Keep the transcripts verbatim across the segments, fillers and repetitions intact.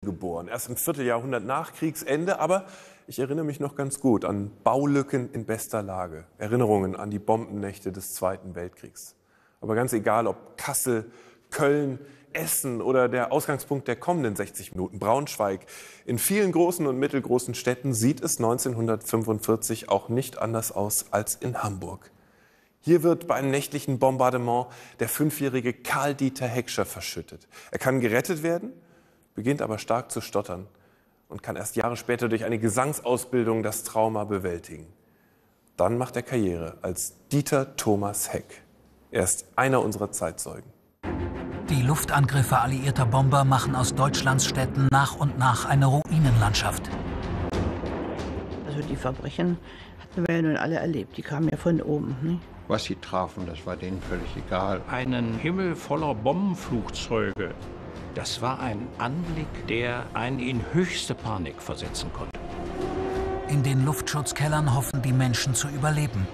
geboren. Erst im Vierteljahrhundert nach Kriegsende, aber ich erinnere mich noch ganz gut an Baulücken in bester Lage. Erinnerungen an die Bombennächte des Zweiten Weltkriegs. Aber ganz egal, ob Kassel, Köln, Essen oder der Ausgangspunkt der kommenden sechzig Minuten, Braunschweig. In vielen großen und mittelgroßen Städten sieht es neunzehnhundertfünfundvierzig auch nicht anders aus als in Hamburg. Hier wird bei einem nächtlichen Bombardement der fünfjährige Karl-Dieter Heckscher verschüttet. Er kann gerettet werden, beginnt aber stark zu stottern und kann erst Jahre später durch eine Gesangsausbildung das Trauma bewältigen. Dann macht er Karriere als Dieter Thomas Heck. Er ist einer unserer Zeitzeugen. Die Luftangriffe alliierter Bomber machen aus Deutschlands Städten nach und nach eine Ruinenlandschaft. Also die Verbrechen hatten wir ja nun alle erlebt. Die kamen ja von oben. Ne? Was sie trafen, das war denen völlig egal. Einen Himmel voller Bombenflugzeuge. Das war ein Anblick, der einen in höchste Panik versetzen konnte. In den Luftschutzkellern hoffen die Menschen zu überleben.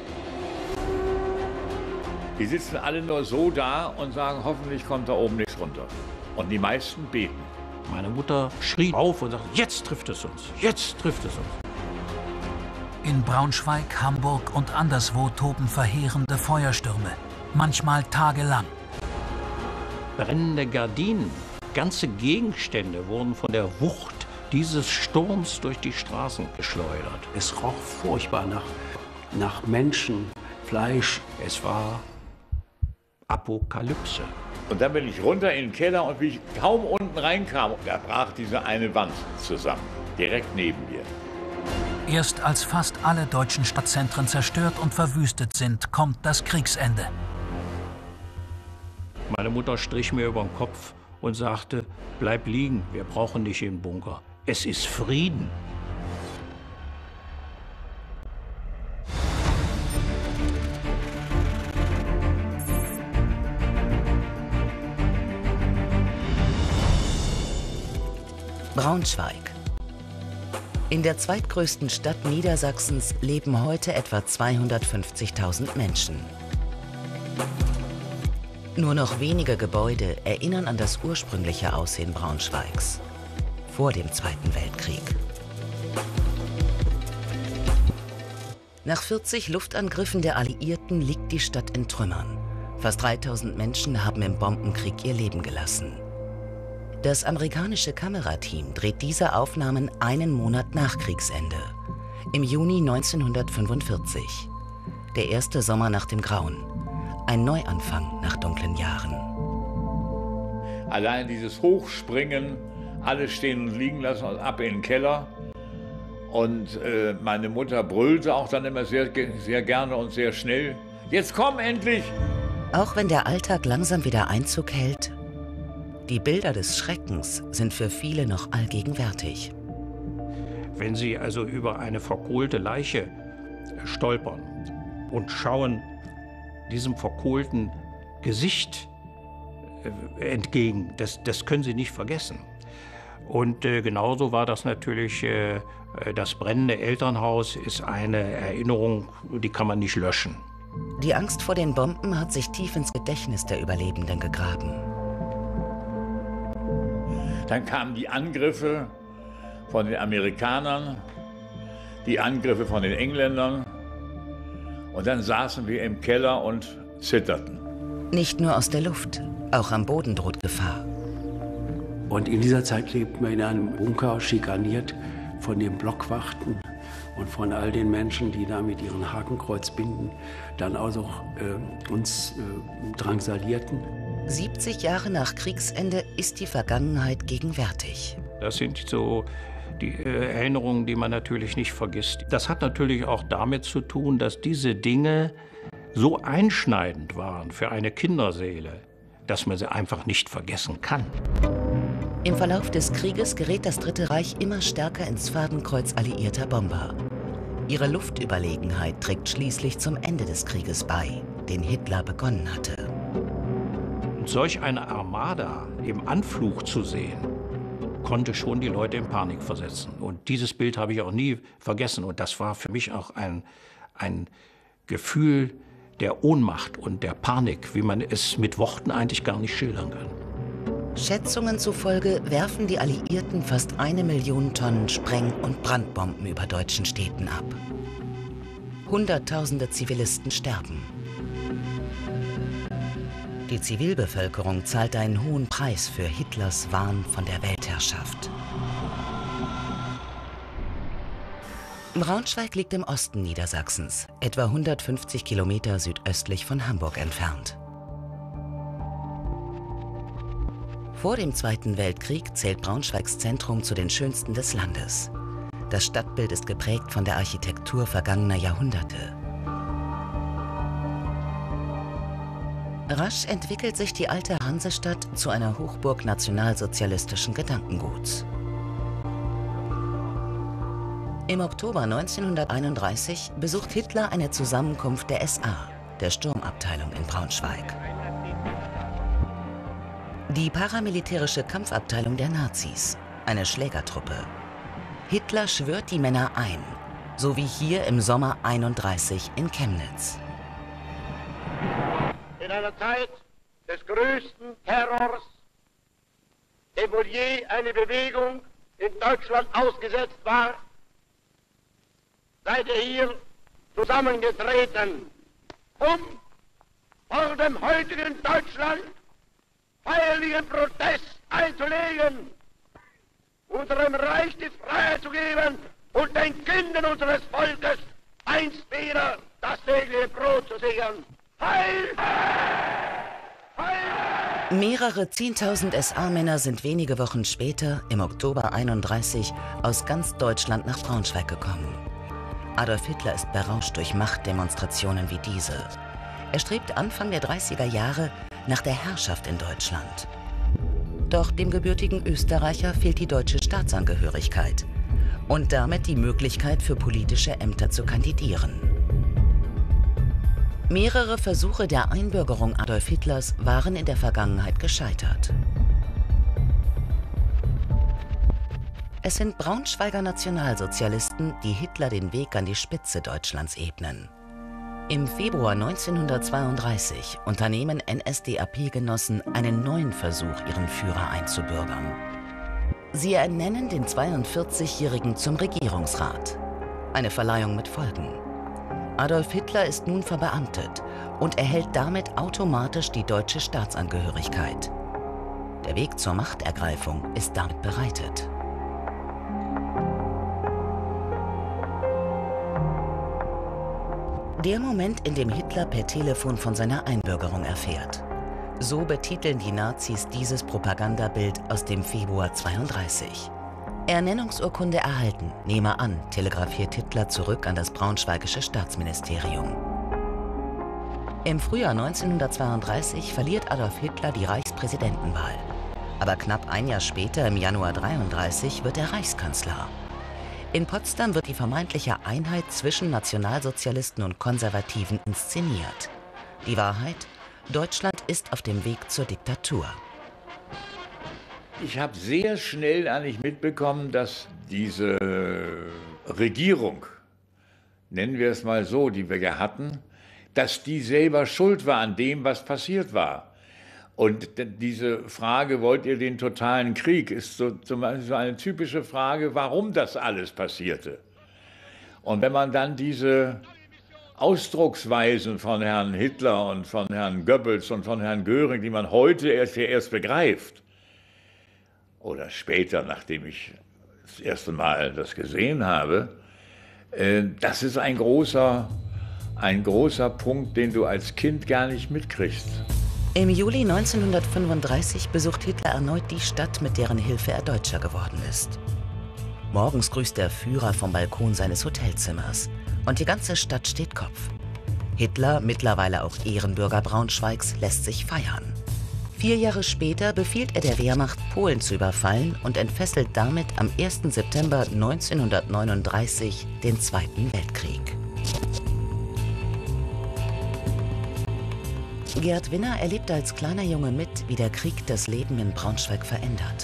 Die sitzen alle nur so da und sagen, hoffentlich kommt da oben nichts runter. Und die meisten beten. Meine Mutter schrie auf und sagte, jetzt trifft es uns, jetzt trifft es uns. In Braunschweig, Hamburg und anderswo toben verheerende Feuerstürme, manchmal tagelang. Brennende Gardinen, ganze Gegenstände wurden von der Wucht dieses Sturms durch die Straßen geschleudert. Es roch furchtbar nach, nach Menschen, Fleisch. Es war Apokalypse. Und dann bin ich runter in den Keller und wie ich kaum unten reinkam, da brach diese eine Wand zusammen, direkt neben mir. Erst als fast alle deutschen Stadtzentren zerstört und verwüstet sind, kommt das Kriegsende. Meine Mutter strich mir über den Kopf und sagte, bleib liegen, wir brauchen dich im Bunker. Es ist Frieden. Braunschweig. In der zweitgrößten Stadt Niedersachsens leben heute etwa zweihundertfünfzigtausend Menschen. Nur noch wenige Gebäude erinnern an das ursprüngliche Aussehen Braunschweigs vor dem Zweiten Weltkrieg. Nach vierzig Luftangriffen der Alliierten liegt die Stadt in Trümmern. Fast dreitausend Menschen haben im Bombenkrieg ihr Leben gelassen. Das amerikanische Kamerateam dreht diese Aufnahmen einen Monat nach Kriegsende, im Juni neunzehnhundertfünfundvierzig. Der erste Sommer nach dem Grauen. Ein Neuanfang nach dunklen Jahren. Allein dieses Hochspringen, alles stehen und liegen lassen und ab in den Keller. Und äh, meine Mutter brüllte auch dann immer sehr, sehr gerne und sehr schnell. Jetzt komm endlich! Auch wenn der Alltag langsam wieder Einzug hält, die Bilder des Schreckens sind für viele noch allgegenwärtig. Wenn Sie also über eine verkohlte Leiche stolpern und schauen diesem verkohlten Gesicht entgegen, das, das können Sie nicht vergessen. Und äh, genauso war das natürlich, äh, das brennende Elternhaus ist eine Erinnerung, die kann man nicht löschen. Die Angst vor den Bomben hat sich tief ins Gedächtnis der Überlebenden gegraben. Dann kamen die Angriffe von den Amerikanern, die Angriffe von den Engländern. Und dann saßen wir im Keller und zitterten. Nicht nur aus der Luft, auch am Boden droht Gefahr. Und in dieser Zeit lebten wir in einem Bunker, schikaniert von den Blockwachten und von all den Menschen, die da mit ihren Hakenkreuzbinden dann also äh, uns äh, drangsalierten. siebzig Jahre nach Kriegsende ist die Vergangenheit gegenwärtig. Das sind so die äh, Erinnerungen, die man natürlich nicht vergisst. Das hat natürlich auch damit zu tun, dass diese Dinge so einschneidend waren für eine Kinderseele, dass man sie einfach nicht vergessen kann. Im Verlauf des Krieges gerät das Dritte Reich immer stärker ins Fadenkreuz alliierter Bomber. Ihre Luftüberlegenheit trägt schließlich zum Ende des Krieges bei, den Hitler begonnen hatte. Und solch eine Armada im Anflug zu sehen, konnte schon die Leute in Panik versetzen. Und dieses Bild habe ich auch nie vergessen. Und das war für mich auch ein, ein Gefühl der Ohnmacht und der Panik, wie man es mit Worten eigentlich gar nicht schildern kann. Schätzungen zufolge werfen die Alliierten fast eine Million Tonnen Spreng- und Brandbomben über deutschen Städten ab. Hunderttausende Zivilisten sterben. Die Zivilbevölkerung zahlt einen hohen Preis für Hitlers Wahn von der Weltherrschaft. Braunschweig liegt im Osten Niedersachsens, etwa hundertfünfzig Kilometer südöstlich von Hamburg entfernt. Vor dem Zweiten Weltkrieg zählt Braunschweigs Zentrum zu den schönsten des Landes. Das Stadtbild ist geprägt von der Architektur vergangener Jahrhunderte. Rasch entwickelt sich die alte Hansestadt zu einer Hochburg nationalsozialistischen Gedankenguts. Im Oktober neunzehnhunderteinunddreißig besucht Hitler eine Zusammenkunft der S A, der Sturmabteilung in Braunschweig. Die paramilitärische Kampfabteilung der Nazis, eine Schlägertruppe. Hitler schwört die Männer ein, so wie hier im Sommer einunddreißig in Chemnitz. In einer Zeit des größten Terrors, dem wohl je eine Bewegung in Deutschland ausgesetzt war, seid ihr hier zusammengetreten, um vor dem heutigen Deutschland feierlichen Protest einzulegen, unserem Reich die Freiheit zu geben und den Kindern unseres Volkes einst wieder das tägliche Brot zu sichern. Heil! Heil! Mehrere Zehntausend S A-Männer sind wenige Wochen später, im Oktober einunddreißig, aus ganz Deutschland nach Braunschweig gekommen. Adolf Hitler ist berauscht durch Machtdemonstrationen wie diese. Er strebt Anfang der dreißiger Jahre nach der Herrschaft in Deutschland. Doch dem gebürtigen Österreicher fehlt die deutsche Staatsangehörigkeit und damit die Möglichkeit für politische Ämter zu kandidieren. Mehrere Versuche der Einbürgerung Adolf Hitlers waren in der Vergangenheit gescheitert. Es sind Braunschweiger Nationalsozialisten, die Hitler den Weg an die Spitze Deutschlands ebnen. Im Februar neunzehnhundertzweiunddreißig unternehmen N S D A P-Genossen einen neuen Versuch, ihren Führer einzubürgern. Sie ernennen den zweiundvierzigjährigen zum Regierungsrat. Eine Verleihung mit Folgen. Adolf Hitler ist nun verbeamtet und erhält damit automatisch die deutsche Staatsangehörigkeit. Der Weg zur Machtergreifung ist damit bereitet. Der Moment, in dem Hitler per Telefon von seiner Einbürgerung erfährt. So betiteln die Nazis dieses Propagandabild aus dem Februar zweiunddreißig. Ernennungsurkunde erhalten, nehme an, telegrafiert Hitler zurück an das braunschweigische Staatsministerium. Im Frühjahr neunzehnhundertzweiunddreißig verliert Adolf Hitler die Reichspräsidentenwahl. Aber knapp ein Jahr später, im Januar dreiunddreißig, wird er Reichskanzler. In Potsdam wird die vermeintliche Einheit zwischen Nationalsozialisten und Konservativen inszeniert. Die Wahrheit? Deutschland ist auf dem Weg zur Diktatur. Ich habe sehr schnell eigentlich mitbekommen, dass diese Regierung, nennen wir es mal so, die wir ja hatten, dass die selber schuld war an dem, was passiert war. Und diese Frage, wollt ihr den totalen Krieg, ist so, zum Beispiel so eine typische Frage, warum das alles passierte. Und wenn man dann diese Ausdrucksweisen von Herrn Hitler und von Herrn Goebbels und von Herrn Göring, die man heute erst, erst begreift, oder später, nachdem ich das erste Mal das gesehen habe, äh, das ist ein großer, ein großer Punkt, den du als Kind gar nicht mitkriegst. Im Juli neunzehnhundertfünfunddreißig besucht Hitler erneut die Stadt, mit deren Hilfe er Deutscher geworden ist. Morgens grüßt der Führer vom Balkon seines Hotelzimmers und die ganze Stadt steht Kopf. Hitler, mittlerweile auch Ehrenbürger Braunschweigs, lässt sich feiern. Vier Jahre später befiehlt er der Wehrmacht, Polen zu überfallen und entfesselt damit am ersten September neunzehnhundertneununddreißig den Zweiten Weltkrieg. Gerd Winner erlebte als kleiner Junge mit, wie der Krieg das Leben in Braunschweig verändert.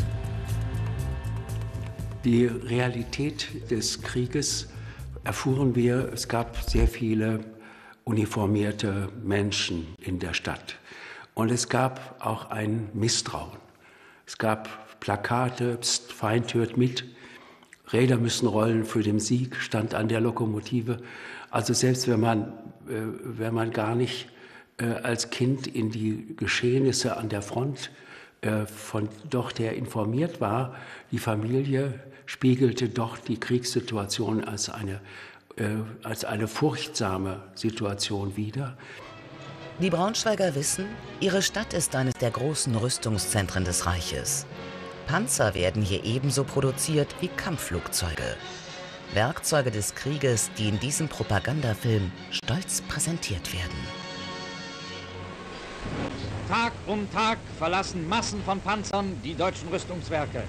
Die Realität des Krieges erfuhren wir. Es gab sehr viele uniformierte Menschen in der Stadt. Und es gab auch ein Misstrauen. Es gab Plakate, Psst, Feind hört mit, Räder müssen rollen für den Sieg, stand an der Lokomotive. Also selbst wenn man, äh, wenn man gar nicht äh, als Kind in die Geschehnisse an der Front äh, von dort her informiert war, die Familie spiegelte doch die Kriegssituation als eine, äh, als eine furchtsame Situation wider. Die Braunschweiger wissen, ihre Stadt ist eines der großen Rüstungszentren des Reiches. Panzer werden hier ebenso produziert wie Kampfflugzeuge. Werkzeuge des Krieges, die in diesem Propagandafilm stolz präsentiert werden. Tag um Tag verlassen Massen von Panzern die deutschen Rüstungswerke.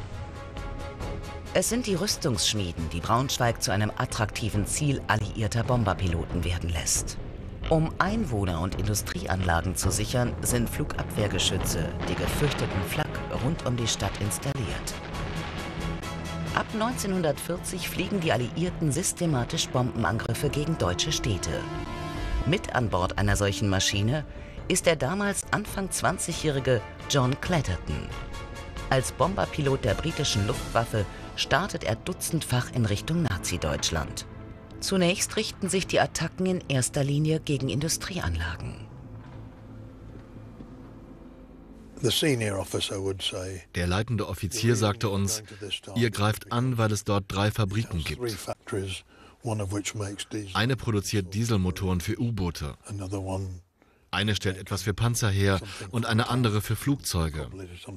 Es sind die Rüstungsschmieden, die Braunschweig zu einem attraktiven Ziel alliierter Bomberpiloten werden lässt. Um Einwohner und Industrieanlagen zu sichern, sind Flugabwehrgeschütze, die gefürchteten Flak, rund um die Stadt installiert. Ab neunzehnhundertvierzig fliegen die Alliierten systematisch Bombenangriffe gegen deutsche Städte. Mit an Bord einer solchen Maschine ist der damals Anfang zwanzigjährige John Clatterton. Als Bomberpilot der britischen Luftwaffe startet er dutzendfach in Richtung Nazi-Deutschland. Zunächst richten sich die Attacken in erster Linie gegen Industrieanlagen. Der leitende Offizier sagte uns, ihr greift an, weil es dort drei Fabriken gibt. Eine produziert Dieselmotoren für U-Boote. Eine stellt etwas für Panzer her und eine andere für Flugzeuge.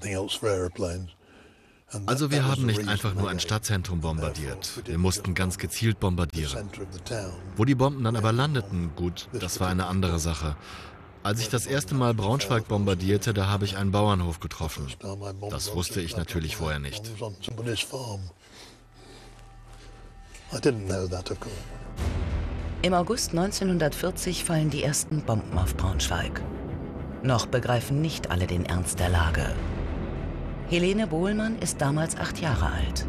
Also wir haben nicht einfach nur ein Stadtzentrum bombardiert. Wir mussten ganz gezielt bombardieren. Wo die Bomben dann aber landeten, gut, das war eine andere Sache. Als ich das erste Mal Braunschweig bombardierte, da habe ich einen Bauernhof getroffen. Das wusste ich natürlich vorher nicht. Im August neunzehnhundertvierzig fallen die ersten Bomben auf Braunschweig. Noch begreifen nicht alle den Ernst der Lage. Helene Bohlmann ist damals acht Jahre alt.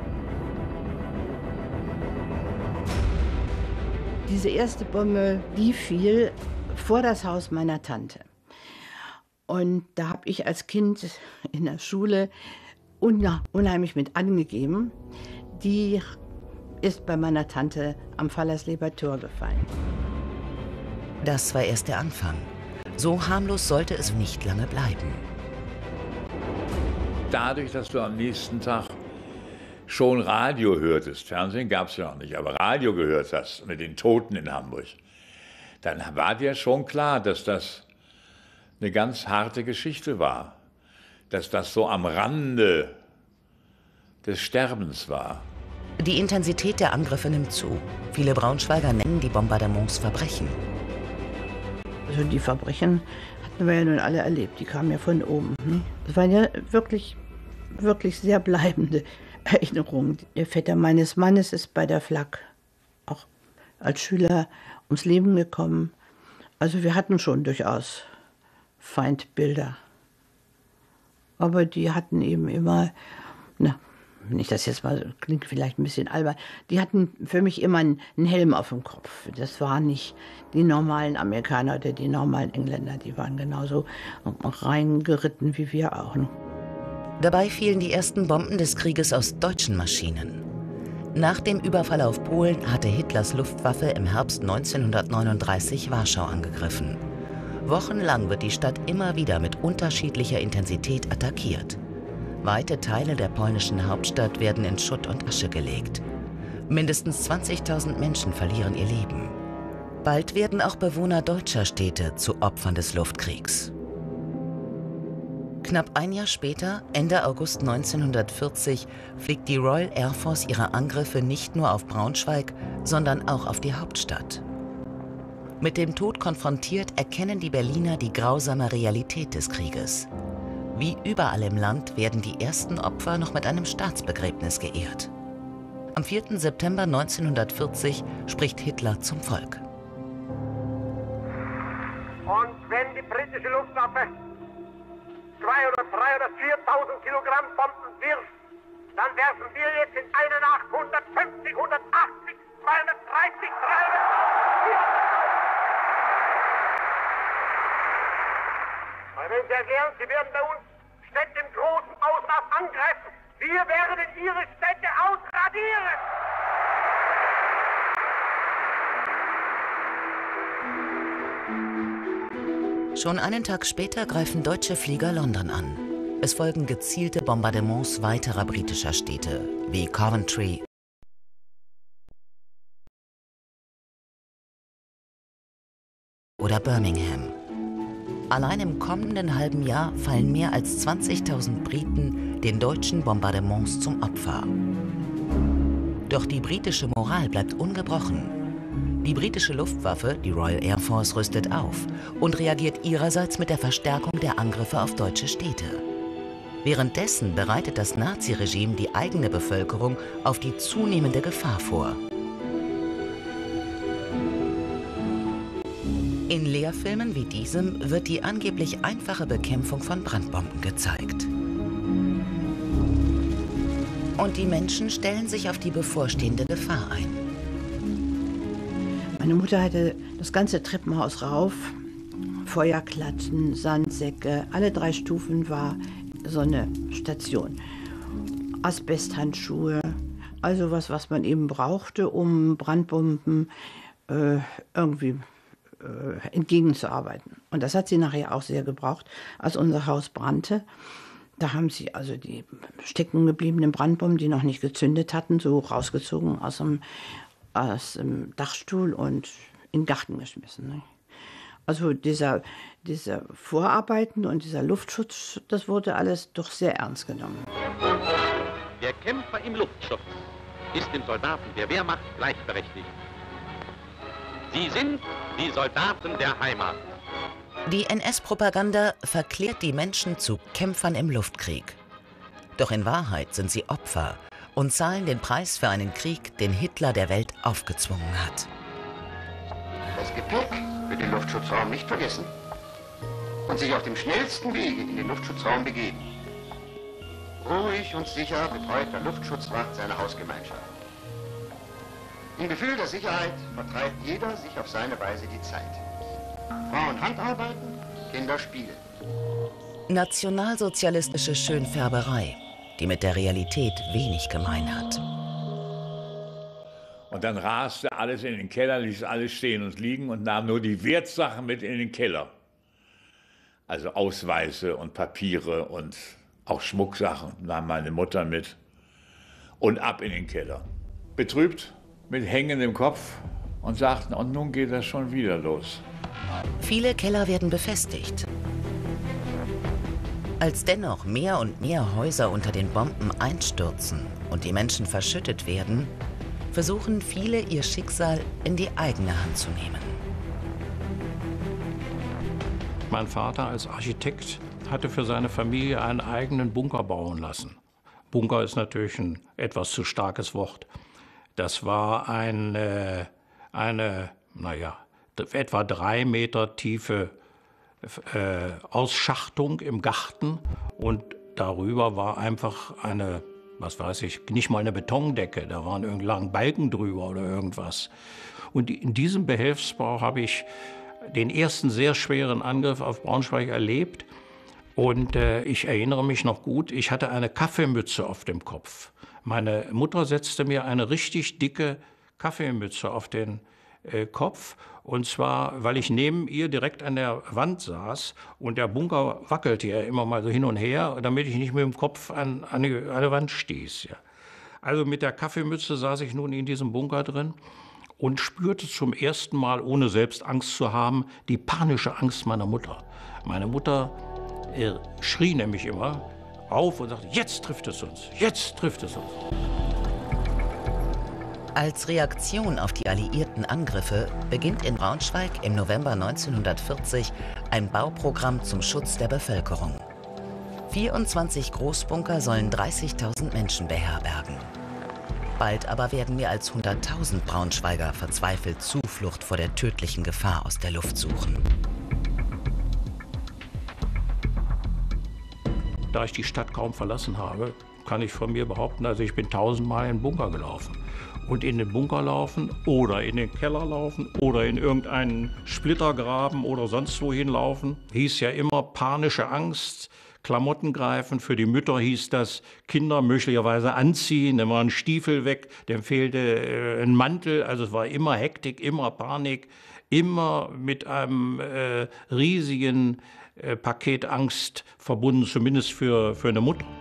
Diese erste Bombe, die fiel vor das Haus meiner Tante. Und da habe ich als Kind in der Schule unheimlich mit angegeben. Die ist bei meiner Tante am Fallersleber Tor gefallen. Das war erst der Anfang. So harmlos sollte es nicht lange bleiben. Dadurch, dass du am nächsten Tag schon Radio hörtest, Fernsehen gab es ja noch nicht, aber Radio gehört hast mit den Toten in Hamburg, dann war dir schon klar, dass das eine ganz harte Geschichte war, dass das so am Rande des Sterbens war. Die Intensität der Angriffe nimmt zu. Viele Braunschweiger nennen die Bombardements Verbrechen. Also die Verbrechen hatten wir ja nun alle erlebt, die kamen ja von oben. Das waren ja wirklich, wirklich sehr bleibende Erinnerungen. Der Vetter meines Mannes ist bei der Flak auch als Schüler ums Leben gekommen. Also wir hatten schon durchaus Feindbilder. Aber die hatten eben immer, na, wenn ich das jetzt mal, klingt vielleicht ein bisschen albern, die hatten für mich immer einen Helm auf dem Kopf. Das waren nicht die normalen Amerikaner oder die normalen Engländer, die waren genauso reingeritten wie wir auch. Dabei fielen die ersten Bomben des Krieges aus deutschen Maschinen. Nach dem Überfall auf Polen hatte Hitlers Luftwaffe im Herbst neunzehnhundertneununddreißig Warschau angegriffen. Wochenlang wird die Stadt immer wieder mit unterschiedlicher Intensität attackiert. Weite Teile der polnischen Hauptstadt werden in Schutt und Asche gelegt. Mindestens zwanzigtausend Menschen verlieren ihr Leben. Bald werden auch Bewohner deutscher Städte zu Opfern des Luftkriegs. Knapp ein Jahr später, Ende August neunzehnhundertvierzig, fliegt die Royal Air Force ihre Angriffe nicht nur auf Braunschweig, sondern auch auf die Hauptstadt. Mit dem Tod konfrontiert, erkennen die Berliner die grausame Realität des Krieges. Wie überall im Land werden die ersten Opfer noch mit einem Staatsbegräbnis geehrt. Am vierten September neunzehnhundertvierzig spricht Hitler zum Volk. Und wenn die britische Luftwaffe zwei oder drei oder viertausend Kilogramm Bomben wirft, dann werfen wir jetzt in einer Nacht hundertfünfzig, hundertachtzig, zweihundertdreißig, dreihundert. Meine Damen und Herren, Sie werden bei uns Städte im großen Ausmaß angreifen. Wir werden ihre Städte ausradieren. Schon einen Tag später greifen deutsche Flieger London an. Es folgen gezielte Bombardements weiterer britischer Städte wie Coventry oder Birmingham. Allein im kommenden halben Jahr fallen mehr als zwanzigtausend Briten den deutschen Bombardements zum Opfer. Doch die britische Moral bleibt ungebrochen. Die britische Luftwaffe, die Royal Air Force, rüstet auf und reagiert ihrerseits mit der Verstärkung der Angriffe auf deutsche Städte. Währenddessen bereitet das Naziregime die eigene Bevölkerung auf die zunehmende Gefahr vor. In Lehrfilmen wie diesem wird die angeblich einfache Bekämpfung von Brandbomben gezeigt. Und die Menschen stellen sich auf die bevorstehende Gefahr ein. Meine Mutter hatte das ganze Treppenhaus rauf, Feuerklatschen, Sandsäcke, alle drei Stufen war so eine Station. Asbesthandschuhe, also was, was man eben brauchte, um Brandbomben äh, irgendwie äh, entgegenzuarbeiten. Und das hat sie nachher auch sehr gebraucht, als unser Haus brannte. Da haben sie also die stecken gebliebenen Brandbomben, die noch nicht gezündet hatten, so rausgezogen aus dem aus dem Dachstuhl und in den Garten geschmissen. Ne? Also dieser, dieser Vorarbeiten und dieser Luftschutz, das wurde alles doch sehr ernst genommen. Der Kämpfer im Luftschutz ist dem Soldaten der Wehrmacht gleichberechtigt. Sie sind die Soldaten der Heimat. Die N S-Propaganda verklärt die Menschen zu Kämpfern im Luftkrieg. Doch in Wahrheit sind sie Opfer und zahlen den Preis für einen Krieg, den Hitler der Welt aufgezwungen hat. Das Gepäck für den Luftschutzraum nicht vergessen und sich auf dem schnellsten Wege in den Luftschutzraum begeben. Ruhig und sicher betreut der Luftschutzwacht seine Hausgemeinschaft. Im Gefühl der Sicherheit vertreibt jeder sich auf seine Weise die Zeit. Frauen Handarbeiten, Kinder spielen. Nationalsozialistische Schönfärberei, die mit der Realität wenig gemein hat. Und dann raste alles in den Keller, ließ alles stehen und liegen und nahm nur die Wertsachen mit in den Keller. Also Ausweise und Papiere und auch Schmucksachen nahm meine Mutter mit und ab in den Keller. Betrübt, mit hängendem Kopf und sagten, und nun geht das schon wieder los. Viele Keller werden befestigt. Als dennoch mehr und mehr Häuser unter den Bomben einstürzen und die Menschen verschüttet werden, versuchen viele, ihr Schicksal in die eigene Hand zu nehmen. Mein Vater als Architekt hatte für seine Familie einen eigenen Bunker bauen lassen. Bunker ist natürlich ein etwas zu starkes Wort. Das war eine, eine naja, etwa drei Meter tiefe Äh, Ausschachtung im Garten und darüber war einfach eine, was weiß ich, nicht mal eine Betondecke, da waren irgendwie langen Balken drüber oder irgendwas. Und in diesem Behelfsbau habe ich den ersten sehr schweren Angriff auf Braunschweig erlebt und äh, ich erinnere mich noch gut, ich hatte eine Kaffeemütze auf dem Kopf. Meine Mutter setzte mir eine richtig dicke Kaffeemütze auf den äh, Kopf. Und zwar, weil ich neben ihr direkt an der Wand saß und der Bunker wackelte ja immer mal so hin und her, damit ich nicht mit dem Kopf an, an, die, an die Wand stieß. Ja. Also mit der Kaffeemütze saß ich nun in diesem Bunker drin und spürte zum ersten Mal, ohne selbst Angst zu haben, die panische Angst meiner Mutter. Meine Mutter äh, schrie nämlich immer auf und sagte, jetzt trifft es uns, jetzt trifft es uns. Als Reaktion auf die alliierten Angriffe beginnt in Braunschweig im November neunzehnhundertvierzig ein Bauprogramm zum Schutz der Bevölkerung. vierundzwanzig Großbunker sollen dreißigtausend Menschen beherbergen. Bald aber werden mehr als hunderttausend Braunschweiger verzweifelt Zuflucht vor der tödlichen Gefahr aus der Luft suchen. Da ich die Stadt kaum verlassen habe, kann ich von mir behaupten, also ich bin tausendmal in den Bunker gelaufen. Und in den Bunker laufen oder in den Keller laufen oder in irgendeinen Splittergraben oder sonst wohin laufen, hieß ja immer panische Angst, Klamotten greifen. Für die Mütter hieß das, Kinder möglicherweise anziehen, dann war ein Stiefel weg, dann fehlte äh, ein Mantel. Also es war immer Hektik, immer Panik, immer mit einem äh, riesigen äh, Paket Angst verbunden, zumindest für, für eine Mutter.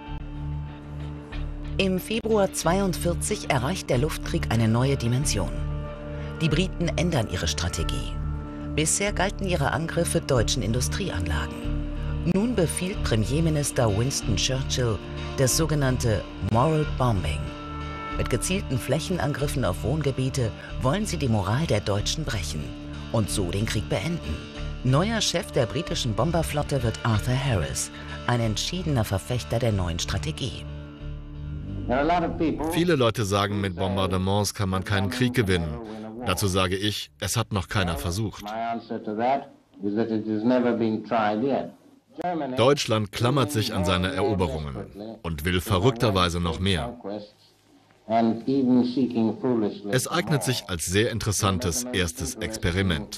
Im Februar zweiundvierzig erreicht der Luftkrieg eine neue Dimension. Die Briten ändern ihre Strategie. Bisher galten ihre Angriffe deutschen Industrieanlagen. Nun befiehlt Premierminister Winston Churchill das sogenannte Moral Bombing. Mit gezielten Flächenangriffen auf Wohngebiete wollen sie die Moral der Deutschen brechen und so den Krieg beenden. Neuer Chef der britischen Bomberflotte wird Arthur Harris, ein entschiedener Verfechter der neuen Strategie. Viele Leute sagen, mit Bombardements kann man keinen Krieg gewinnen. Dazu sage ich, es hat noch keiner versucht. Deutschland klammert sich an seine Eroberungen und will verrückterweise noch mehr. Es eignet sich als sehr interessantes erstes Experiment.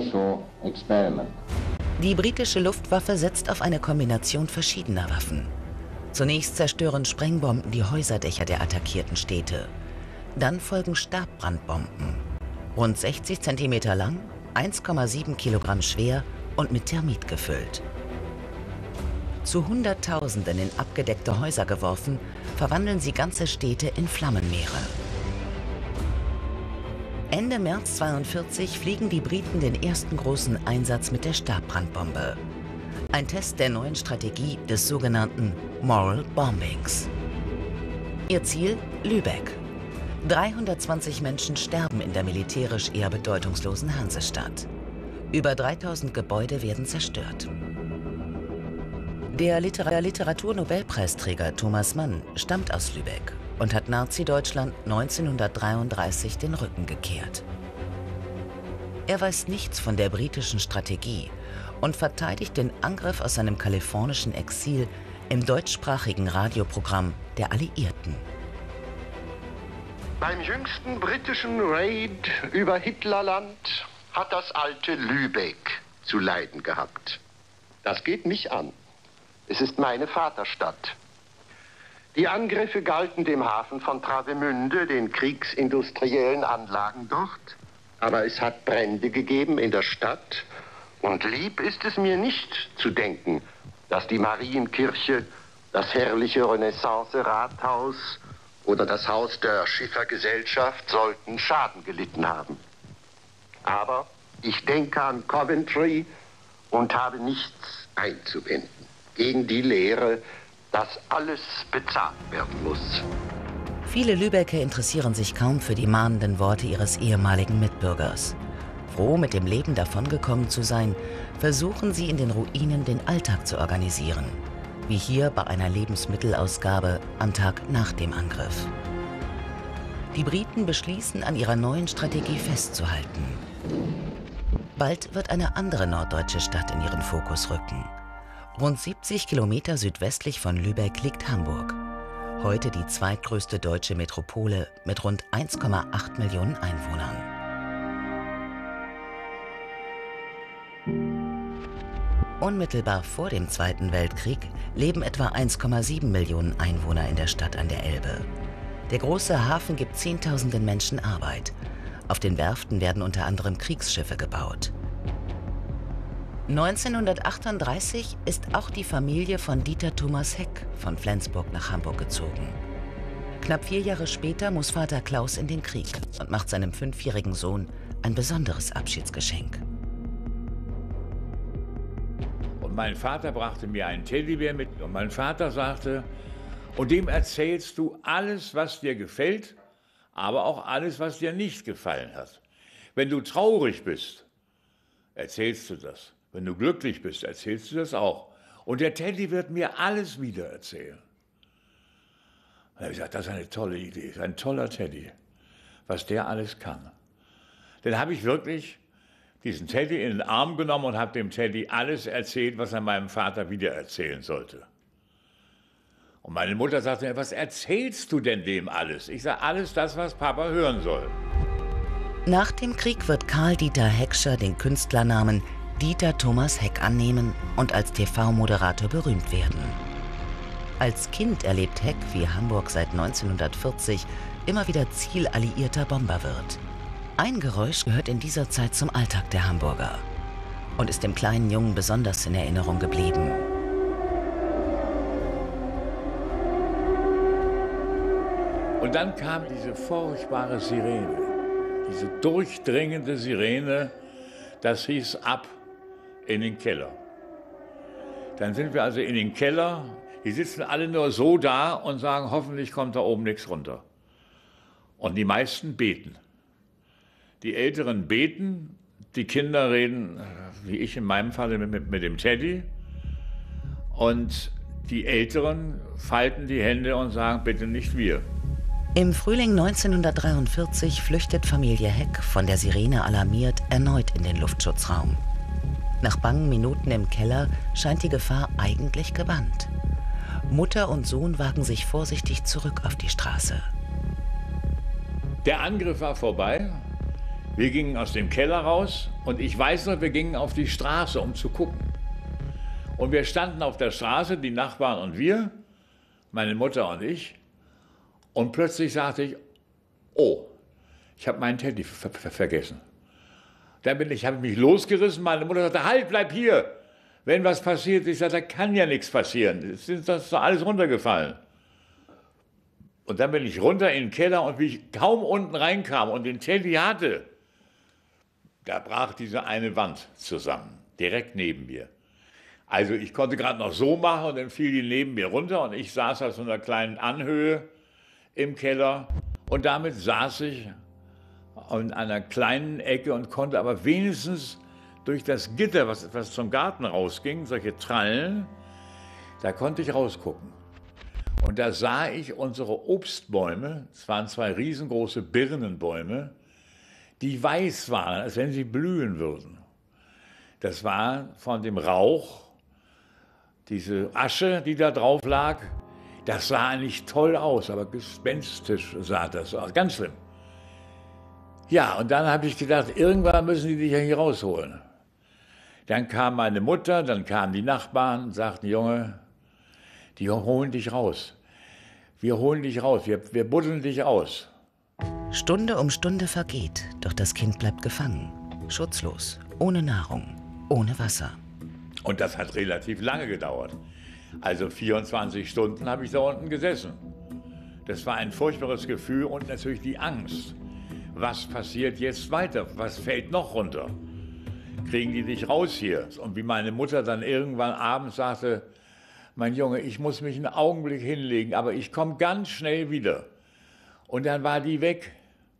Die britische Luftwaffe setzt auf eine Kombination verschiedener Waffen. Zunächst zerstören Sprengbomben die Häuserdächer der attackierten Städte. Dann folgen Stabbrandbomben. Rund sechzig Zentimeter lang, eins Komma sieben Kilogramm schwer und mit Thermit gefüllt. Zu Hunderttausenden in abgedeckte Häuser geworfen, verwandeln sie ganze Städte in Flammenmeere. Ende März zweiundvierzig fliegen die Briten den ersten großen Einsatz mit der Stabbrandbombe. Ein Test der neuen Strategie des sogenannten Moral Bombings. Ihr Ziel? Lübeck. dreihundertzwanzig Menschen sterben in der militärisch eher bedeutungslosen Hansestadt. Über dreitausend Gebäude werden zerstört. Der Liter- Literaturnobelpreisträger Thomas Mann stammt aus Lübeck und hat Nazi-Deutschland neunzehnhundertdreiunddreißig den Rücken gekehrt. Er weiß nichts von der britischen Strategie und verteidigt den Angriff aus seinem kalifornischen Exil im deutschsprachigen Radioprogramm der Alliierten. Beim jüngsten britischen Raid über Hitlerland hat das alte Lübeck zu leiden gehabt. Das geht mich an. Es ist meine Vaterstadt. Die Angriffe galten dem Hafen von Travemünde, den kriegsindustriellen Anlagen dort. Aber es hat Brände gegeben in der Stadt. Und lieb ist es mir nicht zu denken, dass die Marienkirche, das herrliche Renaissance-Rathaus oder das Haus der Schiffergesellschaft sollten Schaden gelitten haben. Aber ich denke an Coventry und habe nichts einzuwenden gegen die Lehre, dass alles bezahlt werden muss. Viele Lübecker interessieren sich kaum für die mahnenden Worte ihres ehemaligen Mitbürgers. Froh, mit dem Leben davongekommen zu sein, versuchen sie in den Ruinen den Alltag zu organisieren. Wie hier bei einer Lebensmittelausgabe am Tag nach dem Angriff. Die Briten beschließen, an ihrer neuen Strategie festzuhalten. Bald wird eine andere norddeutsche Stadt in ihren Fokus rücken. Rund siebzig Kilometer südwestlich von Lübeck liegt Hamburg. Heute die zweitgrößte deutsche Metropole mit rund eins Komma acht Millionen Einwohnern. Unmittelbar vor dem Zweiten Weltkrieg leben etwa eins Komma sieben Millionen Einwohner in der Stadt an der Elbe. Der große Hafen gibt Zehntausenden Menschen Arbeit. Auf den Werften werden unter anderem Kriegsschiffe gebaut. neunzehnhundertachtunddreißig ist auch die Familie von Dieter Thomas Heck von Flensburg nach Hamburg gezogen. Knapp vier Jahre später muss Vater Klaus in den Krieg und macht seinem fünfjährigen Sohn ein besonderes Abschiedsgeschenk. Und mein Vater brachte mir einen Teddybär mit und mein Vater sagte, und dem erzählst du alles, was dir gefällt, aber auch alles, was dir nicht gefallen hat. Wenn du traurig bist, erzählst du das. Wenn du glücklich bist, erzählst du das auch. Und der Teddy wird mir alles wieder erzählen. Und er hat gesagt, das ist eine tolle Idee, das ist ein toller Teddy, was der alles kann. Dann habe ich wirklich diesen Teddy in den Arm genommen und habe dem Teddy alles erzählt, was er meinem Vater wieder erzählen sollte. Und meine Mutter sagte, was erzählst du denn dem alles? Ich sage, alles das, was Papa hören soll. Nach dem Krieg wird Karl Dieter Heckscher den Künstlernamen Dieter Thomas Heck annehmen und als T V-Moderator berühmt werden. Als Kind erlebt Heck, wie Hamburg seit neunzehnhundertvierzig immer wieder Ziel alliierter Bomber wird. Ein Geräusch gehört in dieser Zeit zum Alltag der Hamburger und ist dem kleinen Jungen besonders in Erinnerung geblieben. Und dann kam diese furchtbare Sirene, diese durchdringende Sirene, das hieß ab in den Keller. Dann sind wir also in den Keller, die sitzen alle nur so da und sagen, hoffentlich kommt da oben nichts runter. Und die meisten beten. Die Älteren beten, die Kinder reden, wie ich in meinem Fall, mit, mit dem Teddy. Und die Älteren falten die Hände und sagen, bitte nicht wir. Im Frühling neunzehnhundertdreiundvierzig flüchtet Familie Heck, von der Sirene alarmiert, erneut in den Luftschutzraum. Nach bangen Minuten im Keller scheint die Gefahr eigentlich gebannt. Mutter und Sohn wagen sich vorsichtig zurück auf die Straße. Der Angriff war vorbei. Wir gingen aus dem Keller raus und ich weiß noch, wir gingen auf die Straße, um zu gucken. Und wir standen auf der Straße, die Nachbarn und wir, meine Mutter und ich. Und plötzlich sagte ich, oh, ich habe meinen Teddy ver ver vergessen. Dann bin ich, habe ich mich losgerissen, meine Mutter sagte, halt, bleib hier. Wenn was passiert, ich sagte, da kann ja nichts passieren. Es ist das alles runtergefallen. Und dann bin ich runter in den Keller und wie ich kaum unten reinkam und den Teddy hatte, da brach diese eine Wand zusammen, direkt neben mir. Also ich konnte gerade noch so machen und dann fiel die neben mir runter und ich saß auf so einer kleinen Anhöhe im Keller und damit saß ich in einer kleinen Ecke und konnte aber wenigstens durch das Gitter, was, was zum Garten rausging, solche Trallen, da konnte ich rausgucken. Und da sah ich unsere Obstbäume, es waren zwei riesengroße Birnenbäume, die weiß waren, als wenn sie blühen würden. Das war von dem Rauch, diese Asche, die da drauf lag, das sah nicht toll aus, aber gespenstisch sah das aus, ganz schlimm. Ja, und dann habe ich gedacht, irgendwann müssen die dich ja hier rausholen. Dann kam meine Mutter, dann kamen die Nachbarn und sagten, Junge, die holen dich raus. Wir holen dich raus, wir, wir buddeln dich aus. Stunde um Stunde vergeht, doch das Kind bleibt gefangen, schutzlos, ohne Nahrung, ohne Wasser. Und das hat relativ lange gedauert. Also vierundzwanzig Stunden habe ich da unten gesessen. Das war ein furchtbares Gefühl und natürlich die Angst. Was passiert jetzt weiter? Was fällt noch runter? Kriegen die dich raus hier? Und wie meine Mutter dann irgendwann abends sagte, mein Junge, ich muss mich einen Augenblick hinlegen, aber ich komme ganz schnell wieder. Und dann war die weg.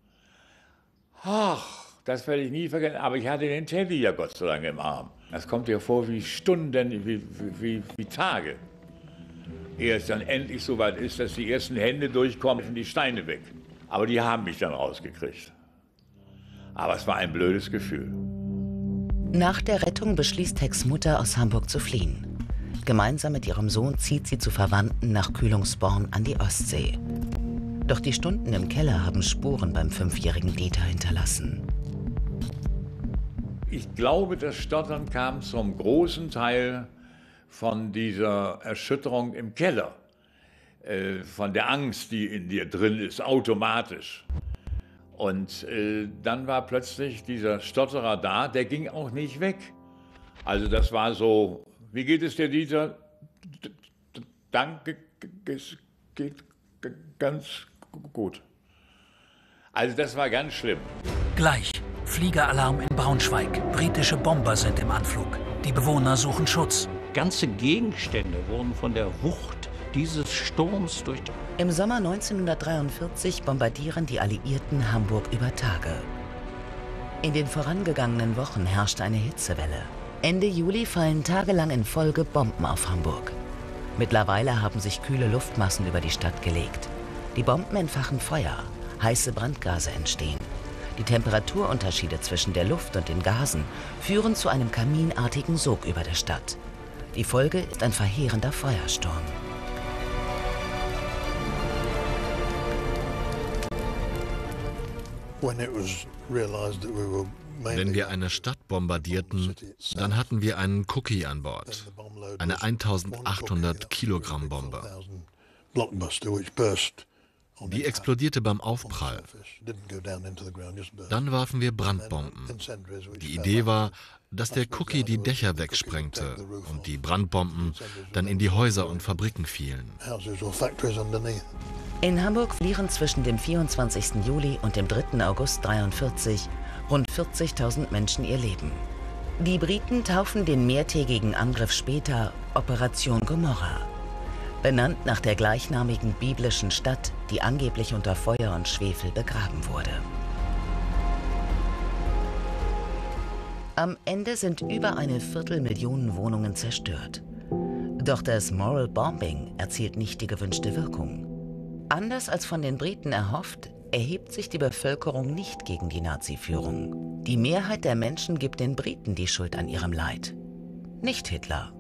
Ach, das werde ich nie vergessen. Aber ich hatte den Teddy ja Gott sei Dank im Arm. Das kommt dir vor wie Stunden, wie, wie, wie Tage. Ehe es dann endlich so weit ist, dass die ersten Hände durchkommen und die Steine weg. Aber die haben mich dann rausgekriegt. Aber es war ein blödes Gefühl. Nach der Rettung beschließt Hecks Mutter, aus Hamburg zu fliehen. Gemeinsam mit ihrem Sohn zieht sie zu Verwandten nach Kühlungsborn an die Ostsee. Doch die Stunden im Keller haben Spuren beim fünfjährigen Dieter hinterlassen. Ich glaube, das Stottern kam zum großen Teil von dieser Erschütterung im Keller. Äh, von der Angst, die in dir drin ist, automatisch. Und äh, dann war plötzlich dieser Stotterer da, der ging auch nicht weg. Also das war so, wie geht es dir, Dieter? Danke, es geht ganz gut. Also das war ganz schlimm. Gleich, Fliegeralarm in Braunschweig. Britische Bomber sind im Anflug. Die Bewohner suchen Schutz. Ganze Gegenstände wurden von der Wucht dieses Sturms durch... Im Sommer neunzehnhundertdreiundvierzig bombardieren die Alliierten Hamburg über Tage. In den vorangegangenen Wochen herrschte eine Hitzewelle. Ende Juli fallen tagelang in Folge Bomben auf Hamburg. Mittlerweile haben sich kühle Luftmassen über die Stadt gelegt. Die Bomben entfachen Feuer, heiße Brandgase entstehen. Die Temperaturunterschiede zwischen der Luft und den Gasen führen zu einem kaminartigen Sog über der Stadt. Die Folge ist ein verheerender Feuersturm. Wenn wir eine Stadt bombardierten, dann hatten wir einen Cookie an Bord, eine eintausendachthundert Kilogramm Bombe. Die explodierte beim Aufprall. Dann warfen wir Brandbomben. Die Idee war, dass der Cookie die Dächer wegsprengte und die Brandbomben dann in die Häuser und Fabriken fielen. In Hamburg verlieren zwischen dem vierundzwanzigsten Juli und dem dritten August dreiundvierzig rund vierzigtausend Menschen ihr Leben. Die Briten taufen den mehrtägigen Angriff später Operation Gomorrha, benannt nach der gleichnamigen biblischen Stadt, die angeblich unter Feuer und Schwefel begraben wurde. Am Ende sind über eine Viertelmillion Wohnungen zerstört. Doch das Moral Bombing erzielt nicht die gewünschte Wirkung. Anders als von den Briten erhofft, erhebt sich die Bevölkerung nicht gegen die Nazi-Führung. Die Mehrheit der Menschen gibt den Briten die Schuld an ihrem Leid, nicht Hitler.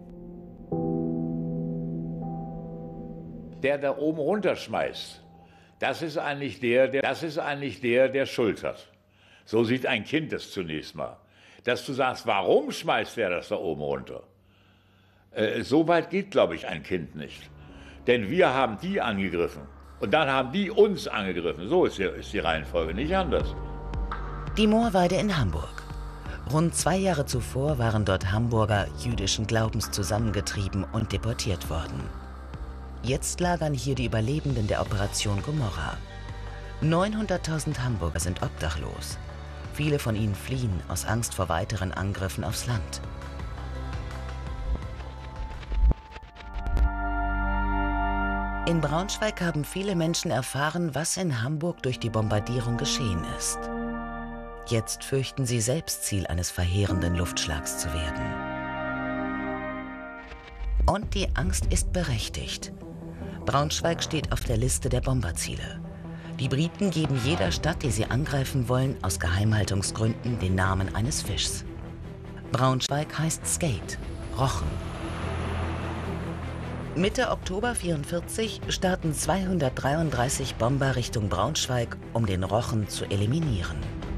Der da oben runterschmeißt, das ist eigentlich der, der, das ist eigentlich der, der Schuld hat. So sieht ein Kind das zunächst mal. Dass du sagst, warum schmeißt der das da oben runter? Äh, so weit geht, glaube ich, ein Kind nicht. Denn wir haben die angegriffen und dann haben die uns angegriffen. So ist die, ist die Reihenfolge, nicht anders. Die Moorweide in Hamburg. Rund zwei Jahre zuvor waren dort Hamburger jüdischen Glaubens zusammengetrieben und deportiert worden. Jetzt lagern hier die Überlebenden der Operation Gomorrha. neunhunderttausend Hamburger sind obdachlos. Viele von ihnen fliehen aus Angst vor weiteren Angriffen aufs Land. In Braunschweig haben viele Menschen erfahren, was in Hamburg durch die Bombardierung geschehen ist. Jetzt fürchten sie selbst Ziel eines verheerenden Luftschlags zu werden. Und die Angst ist berechtigt. Braunschweig steht auf der Liste der Bomberziele. Die Briten geben jeder Stadt, die sie angreifen wollen, aus Geheimhaltungsgründen den Namen eines Fischs. Braunschweig heißt Skate, Rochen. Mitte Oktober vierundvierzig starten zweihundertdreiunddreißig Bomber Richtung Braunschweig, um den Rochen zu eliminieren.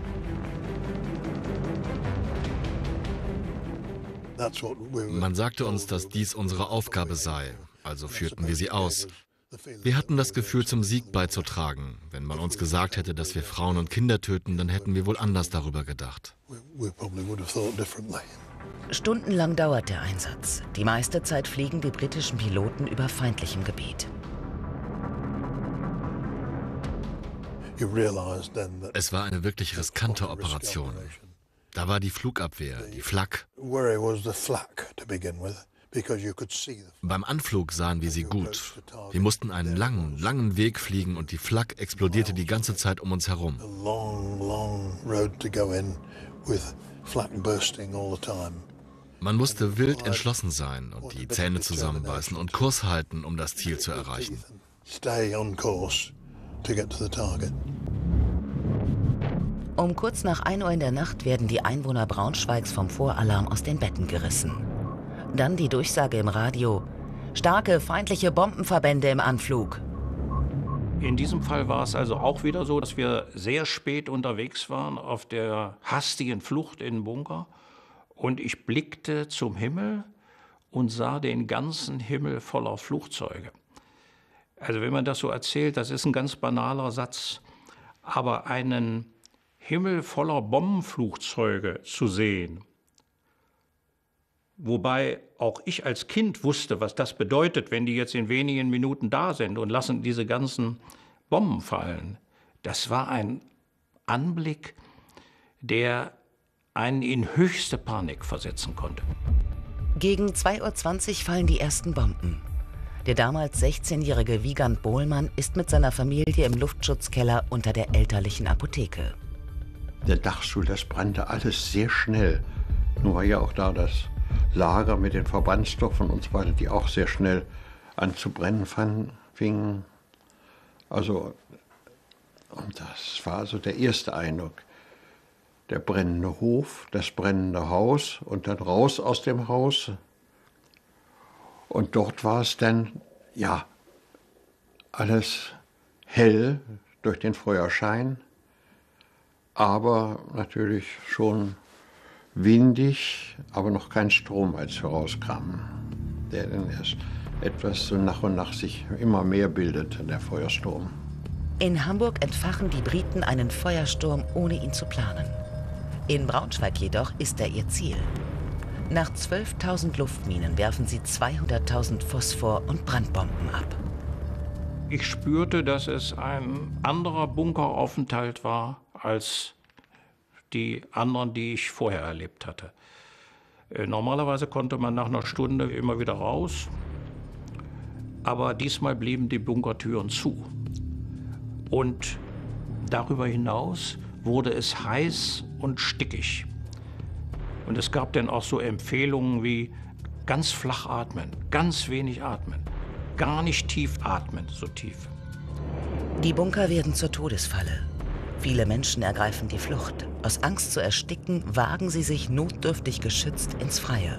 Man sagte uns, dass dies unsere Aufgabe sei, also führten wir sie aus. Wir hatten das Gefühl, zum Sieg beizutragen. Wenn man uns gesagt hätte, dass wir Frauen und Kinder töten, dann hätten wir wohl anders darüber gedacht. Stundenlang dauert der Einsatz. Die meiste Zeit fliegen die britischen Piloten über feindlichem Gebiet. Es war eine wirklich riskante Operation. Da war die Flugabwehr, die Flak. Beim Anflug sahen wir sie gut. Wir mussten einen langen, langen Weg fliegen und die Flak explodierte die ganze Zeit um uns herum. Man musste wild entschlossen sein und die Zähne zusammenbeißen und Kurs halten, um das Ziel zu erreichen. Um kurz nach ein Uhr in der Nacht werden die Einwohner Braunschweigs vom Voralarm aus den Betten gerissen. Dann die Durchsage im Radio: starke feindliche Bombenverbände im Anflug. In diesem Fall war es also auch wieder so, dass wir sehr spät unterwegs waren auf der hastigen Flucht in den Bunker. Und ich blickte zum Himmel und sah den ganzen Himmel voller Flugzeuge. Also wenn man das so erzählt, das ist ein ganz banaler Satz. Aber einen Himmel voller Bombenflugzeuge zu sehen, wobei auch ich als Kind wusste, was das bedeutet, wenn die jetzt in wenigen Minuten da sind und lassen diese ganzen Bomben fallen. Das war ein Anblick, der einen in höchste Panik versetzen konnte. Gegen zwei Uhr zwanzig fallen die ersten Bomben. Der damals sechzehnjährige Wiegand Bohlmann ist mit seiner Familie im Luftschutzkeller unter der elterlichen Apotheke. Der Dachstuhl, das brannte alles sehr schnell. Nun war ja auch da das Lager mit den Verbandsstoffen und so weiter, die auch sehr schnell an zu brennen fingen. Also, und das war also der erste Eindruck. Der brennende Hof, das brennende Haus und dann raus aus dem Haus. Und dort war es dann, ja, alles hell durch den Feuerschein, aber natürlich schon windig, aber noch kein Strom, als wir rauskamen, der dann erst etwas so nach und nach sich immer mehr bildete, der Feuersturm. In Hamburg entfachen die Briten einen Feuersturm, ohne ihn zu planen. In Braunschweig jedoch ist er ihr Ziel. Nach zwölftausend Luftminen werfen sie zweihunderttausend Phosphor- und Brandbomben ab. Ich spürte, dass es ein anderer Bunkeraufenthalt war als die anderen, die ich vorher erlebt hatte. Normalerweise konnte man nach einer Stunde immer wieder raus, aber diesmal blieben die Bunkertüren zu. Und darüber hinaus wurde es heiß und stickig. Und es gab dann auch so Empfehlungen wie ganz flach atmen, ganz wenig atmen, gar nicht tief atmen, so tief. Die Bunker werden zur Todesfalle. Viele Menschen ergreifen die Flucht. Aus Angst zu ersticken, wagen sie sich notdürftig geschützt ins Freie.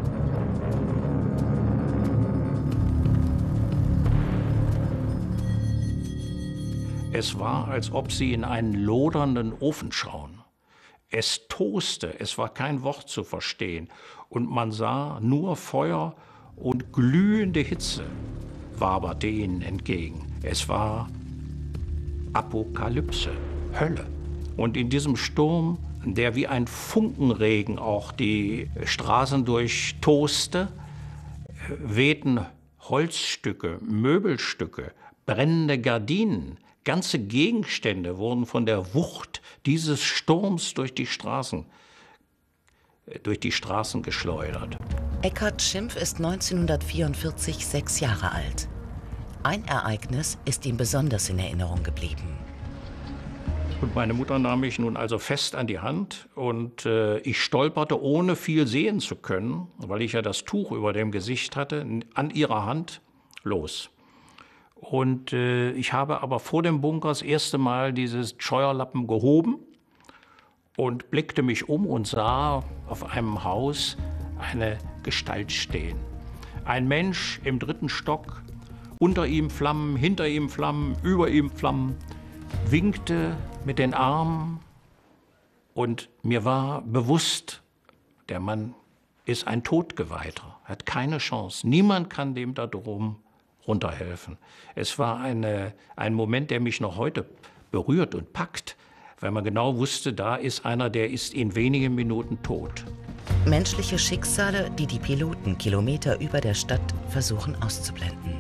Es war, als ob sie in einen lodernden Ofen schauen. Es toste, es war kein Wort zu verstehen. Und man sah nur Feuer und glühende Hitze waberte ihnen entgegen. Es war Apokalypse, Hölle. Und in diesem Sturm, der wie ein Funkenregen auch die Straßen durchtoste, wehten Holzstücke, Möbelstücke, brennende Gardinen. Ganze Gegenstände wurden von der Wucht dieses Sturms durch die Straßen, durch die Straßen geschleudert. Eckhard Schimpf ist neunzehnhundertvierundvierzig sechs Jahre alt. Ein Ereignis ist ihm besonders in Erinnerung geblieben. Und meine Mutter nahm mich nun also fest an die Hand und äh, ich stolperte, ohne viel sehen zu können, weil ich ja das Tuch über dem Gesicht hatte, an ihrer Hand los. Und äh, ich habe aber vor dem Bunker das erste Mal dieses Scheuerlappen gehoben und blickte mich um und sah auf einem Haus eine Gestalt stehen. Ein Mensch im dritten Stock, unter ihm Flammen, hinter ihm Flammen, über ihm Flammen, winkte mit den Armen und mir war bewusst, der Mann ist ein Todgeweihter, hat keine Chance. Niemand kann dem da drum runterhelfen. Es war eine, ein Moment, der mich noch heute berührt und packt, weil man genau wusste, da ist einer, der ist in wenigen Minuten tot. Menschliche Schicksale, die die Piloten Kilometer über der Stadt versuchen auszublenden.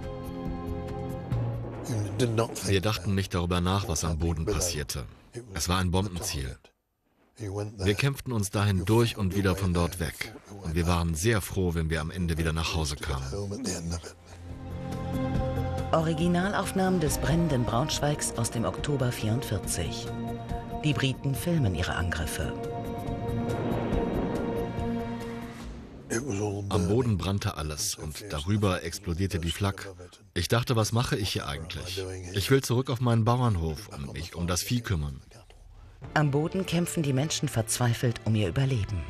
Wir dachten nicht darüber nach, was am Boden passierte. Es war ein Bombenziel. Wir kämpften uns dahin durch und wieder von dort weg. Und wir waren sehr froh, wenn wir am Ende wieder nach Hause kamen. Originalaufnahmen des brennenden Braunschweigs aus dem Oktober vierundvierzig. Die Briten filmen ihre Angriffe. Am Boden brannte alles und darüber explodierte die Flak. Ich dachte, was mache ich hier eigentlich? Ich will zurück auf meinen Bauernhof und mich um das Vieh kümmern. Am Boden kämpfen die Menschen verzweifelt um ihr Überleben.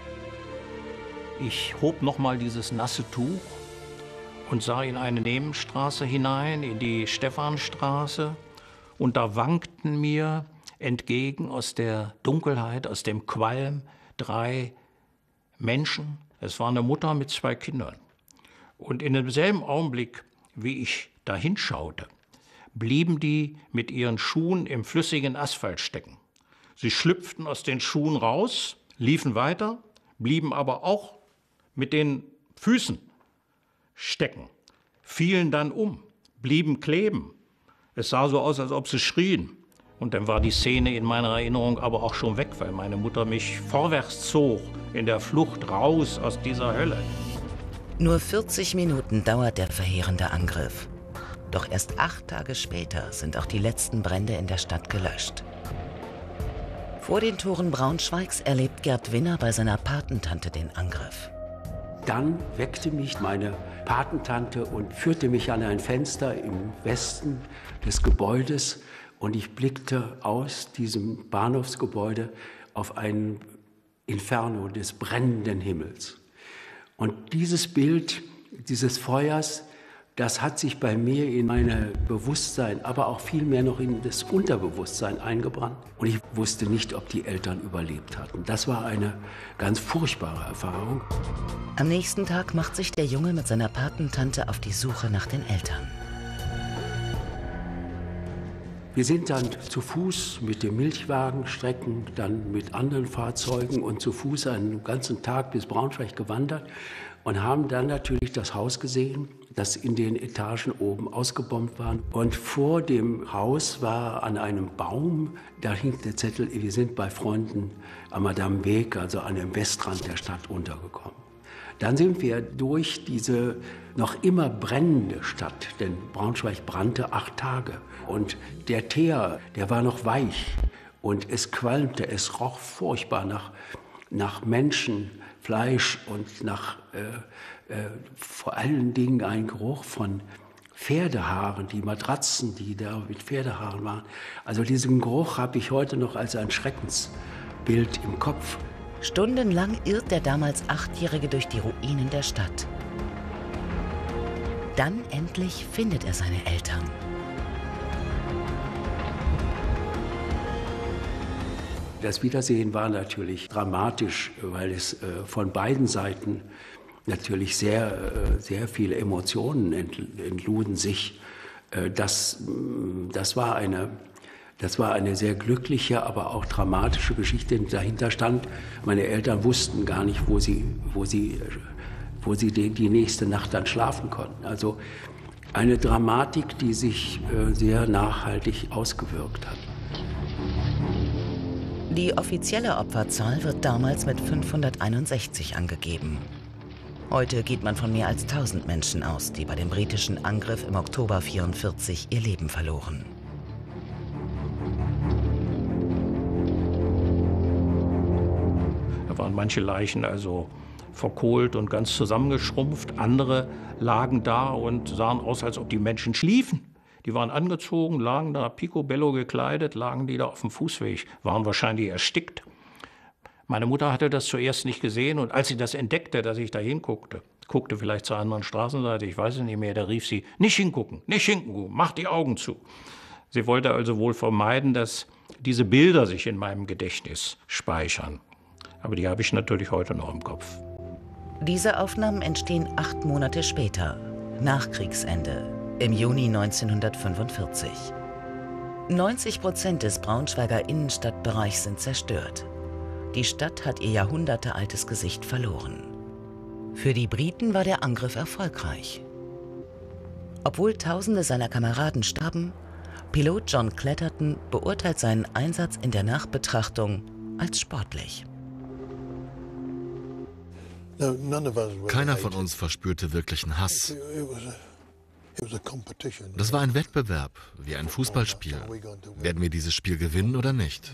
Ich hob noch mal dieses nasse Tuch und sah in eine Nebenstraße hinein, in die Stephanstraße. Und da wankten mir entgegen aus der Dunkelheit, aus dem Qualm, drei Menschen. Es war eine Mutter mit zwei Kindern. Und in demselben Augenblick, wie ich da hinschaute, blieben die mit ihren Schuhen im flüssigen Asphalt stecken. Sie schlüpften aus den Schuhen raus, liefen weiter, blieben aber auch mit den Füßen stecken, fielen dann um, blieben kleben. Es sah so aus, als ob sie schrien. Und dann war die Szene in meiner Erinnerung aber auch schon weg, weil meine Mutter mich vorwärts zog, in der Flucht raus aus dieser Hölle. Nur vierzig Minuten dauert der verheerende Angriff. Doch erst acht Tage später sind auch die letzten Brände in der Stadt gelöscht. Vor den Toren Braunschweigs erlebt Gerd Winner bei seiner Patentante den Angriff. Dann weckte mich meine Patentante und führte mich an ein Fenster im Westen des Gebäudes. Und ich blickte aus diesem Bahnhofsgebäude auf ein Inferno des brennenden Himmels. Und dieses Bild dieses Feuers Das hat sich bei mir in mein Bewusstsein, aber auch vielmehr noch in das Unterbewusstsein eingebrannt. Und ich wusste nicht, ob die Eltern überlebt hatten. Das war eine ganz furchtbare Erfahrung. Am nächsten Tag macht sich der Junge mit seiner Patentante auf die Suche nach den Eltern. Wir sind dann zu Fuß mit dem Milchwagenstrecken, dann mit anderen Fahrzeugen und zu Fuß einen ganzen Tag bis Braunschweig gewandert und haben dann natürlich das Haus gesehen, das in den Etagen oben ausgebombt war. Und vor dem Haus war an einem Baum, da hing der Zettel, wir sind bei Freunden am Madame Weg, also an dem Westrand der Stadt, untergekommen. Dann sind wir durch diese noch immer brennende Stadt, denn Braunschweig brannte acht Tage. Und der Teer, der war noch weich und es qualmte, es roch furchtbar nach, nach Menschen, Fleisch und nach äh, äh, vor allen Dingen ein Geruch von Pferdehaaren, die Matratzen, die da mit Pferdehaaren waren. Also diesen Geruch habe ich heute noch als ein Schreckensbild im Kopf. Stundenlang irrt der damals Achtjährige durch die Ruinen der Stadt. Dann endlich findet er seine Eltern. Das Wiedersehen war natürlich dramatisch, weil es äh, von beiden Seiten natürlich sehr, äh, sehr viele Emotionen ent, entluden sich. Äh, das, das, war eine, das war eine sehr glückliche, aber auch dramatische Geschichte, die dahinter stand. Meine Eltern wussten gar nicht, wo sie, wo sie, wo sie die, die nächste Nacht dann schlafen konnten. Also eine Dramatik, die sich äh, sehr nachhaltig ausgewirkt hat. Die offizielle Opferzahl wird damals mit fünfhunderteinundsechzig angegeben. Heute geht man von mehr als tausend Menschen aus, die bei dem britischen Angriff im Oktober neunzehnhundertvierundvierzig ihr Leben verloren. Da waren manche Leichen also verkohlt und ganz zusammengeschrumpft. Andere lagen da und sahen aus, als ob die Menschen schliefen. Die waren angezogen, lagen da picobello gekleidet, lagen die da auf dem Fußweg, waren wahrscheinlich erstickt. Meine Mutter hatte das zuerst nicht gesehen und als sie das entdeckte, dass ich da hinguckte, guckte vielleicht zur anderen Straßenseite, ich weiß es nicht mehr, da rief sie, nicht hingucken, nicht hingucken, mach die Augen zu. Sie wollte also wohl vermeiden, dass diese Bilder sich in meinem Gedächtnis speichern. Aber die habe ich natürlich heute noch im Kopf. Diese Aufnahmen entstehen acht Monate später, nach Kriegsende. Im Juni neunzehnhundertfünfundvierzig. neunzig Prozent des Braunschweiger Innenstadtbereichs sind zerstört. Die Stadt hat ihr jahrhundertealtes Gesicht verloren. Für die Briten war der Angriff erfolgreich. Obwohl Tausende seiner Kameraden starben, Pilot John Clatterton beurteilt seinen Einsatz in der Nachbetrachtung als sportlich. Keiner von uns verspürte wirklichen Hass. Das war ein Wettbewerb, wie ein Fußballspiel. Werden wir dieses Spiel gewinnen oder nicht?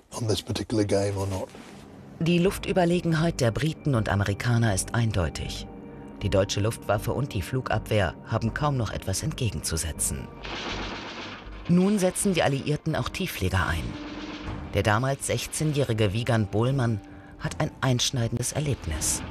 Die Luftüberlegenheit der Briten und Amerikaner ist eindeutig. Die deutsche Luftwaffe und die Flugabwehr haben kaum noch etwas entgegenzusetzen. Nun setzen die Alliierten auch Tiefflieger ein. Der damals sechzehnjährige Wiegand Bohlmann hat ein einschneidendes Erlebnis.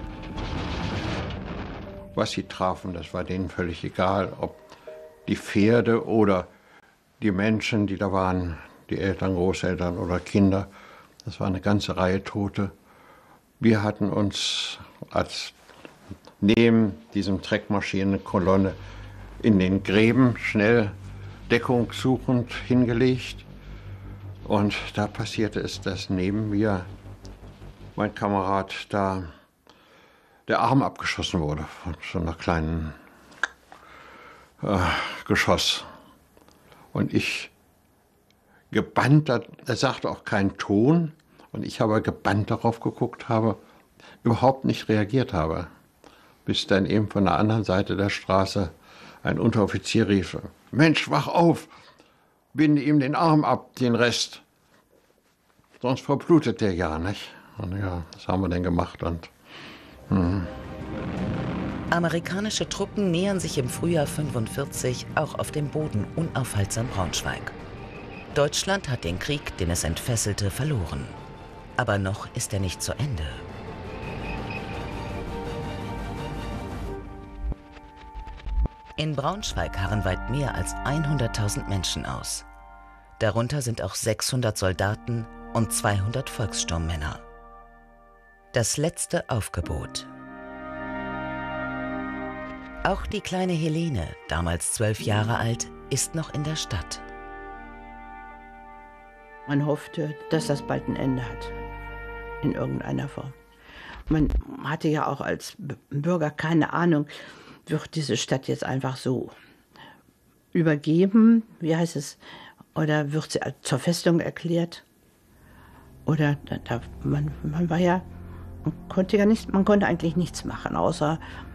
Was sie trafen, das war denen völlig egal, ob die Pferde oder die Menschen, die da waren, die Eltern, Großeltern oder Kinder. Das war eine ganze Reihe Tote. Wir hatten uns als neben diesem Treckmaschinenkolonne in den Gräben schnell deckungssuchend hingelegt. Und da passierte es, dass neben mir mein Kamerad da der Arm abgeschossen wurde von so einer kleinen äh, Geschoss. Und ich gebannt, er sagte auch keinen Ton, und ich aber gebannt darauf geguckt habe, überhaupt nicht reagiert habe, bis dann eben von der anderen Seite der Straße ein Unteroffizier rief, Mensch, wach auf, binde ihm den Arm ab, den Rest, sonst verblutet der ja, nicht? Und ja, das haben wir dann gemacht und hm. Amerikanische Truppen nähern sich im Frühjahr fünfundvierzig auch auf dem Boden unaufhaltsam Braunschweig. Deutschland hat den Krieg, den es entfesselte, verloren. Aber noch ist er nicht zu Ende. In Braunschweig harren weit mehr als hunderttausend Menschen aus. Darunter sind auch sechshundert Soldaten und zweihundert Volkssturmmänner. Das letzte Aufgebot. Auch die kleine Helene, damals zwölf Jahre alt, ist noch in der Stadt. Man hoffte, dass das bald ein Ende hat, in irgendeiner Form. Man hatte ja auch als Bürger keine Ahnung, wird diese Stadt jetzt einfach so übergeben, wie heißt es, oder wird sie zur Festung erklärt? Oder da, man, man war ja, man konnte ja nicht, man konnte eigentlich nichts machen, außer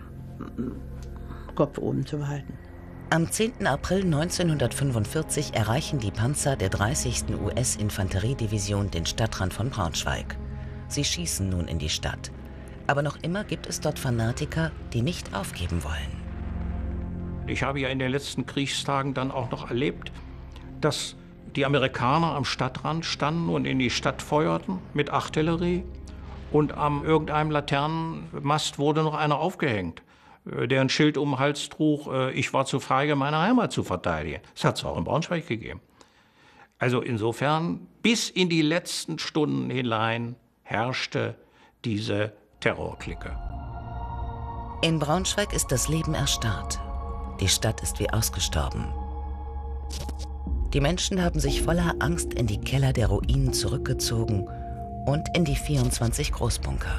Kopf oben zu behalten. Am zehnten April neunzehnhundertfünfundvierzig erreichen die Panzer der dreißigsten U S-Infanteriedivision den Stadtrand von Braunschweig. Sie schießen nun in die Stadt. Aber noch immer gibt es dort Fanatiker, die nicht aufgeben wollen. Ich habe ja in den letzten Kriegstagen dann auch noch erlebt, dass die Amerikaner am Stadtrand standen und in die Stadt feuerten mit Artillerie. Und am irgendeinem Laternenmast wurde noch einer aufgehängt, der ein Schild um den Hals trug, ich war zu feige, meine Heimat zu verteidigen. Das hat es auch in Braunschweig gegeben. Also insofern, bis in die letzten Stunden hinein herrschte diese Terrorklicke. In Braunschweig ist das Leben erstarrt. Die Stadt ist wie ausgestorben. Die Menschen haben sich voller Angst in die Keller der Ruinen zurückgezogen und in die vierundzwanzig Großbunker.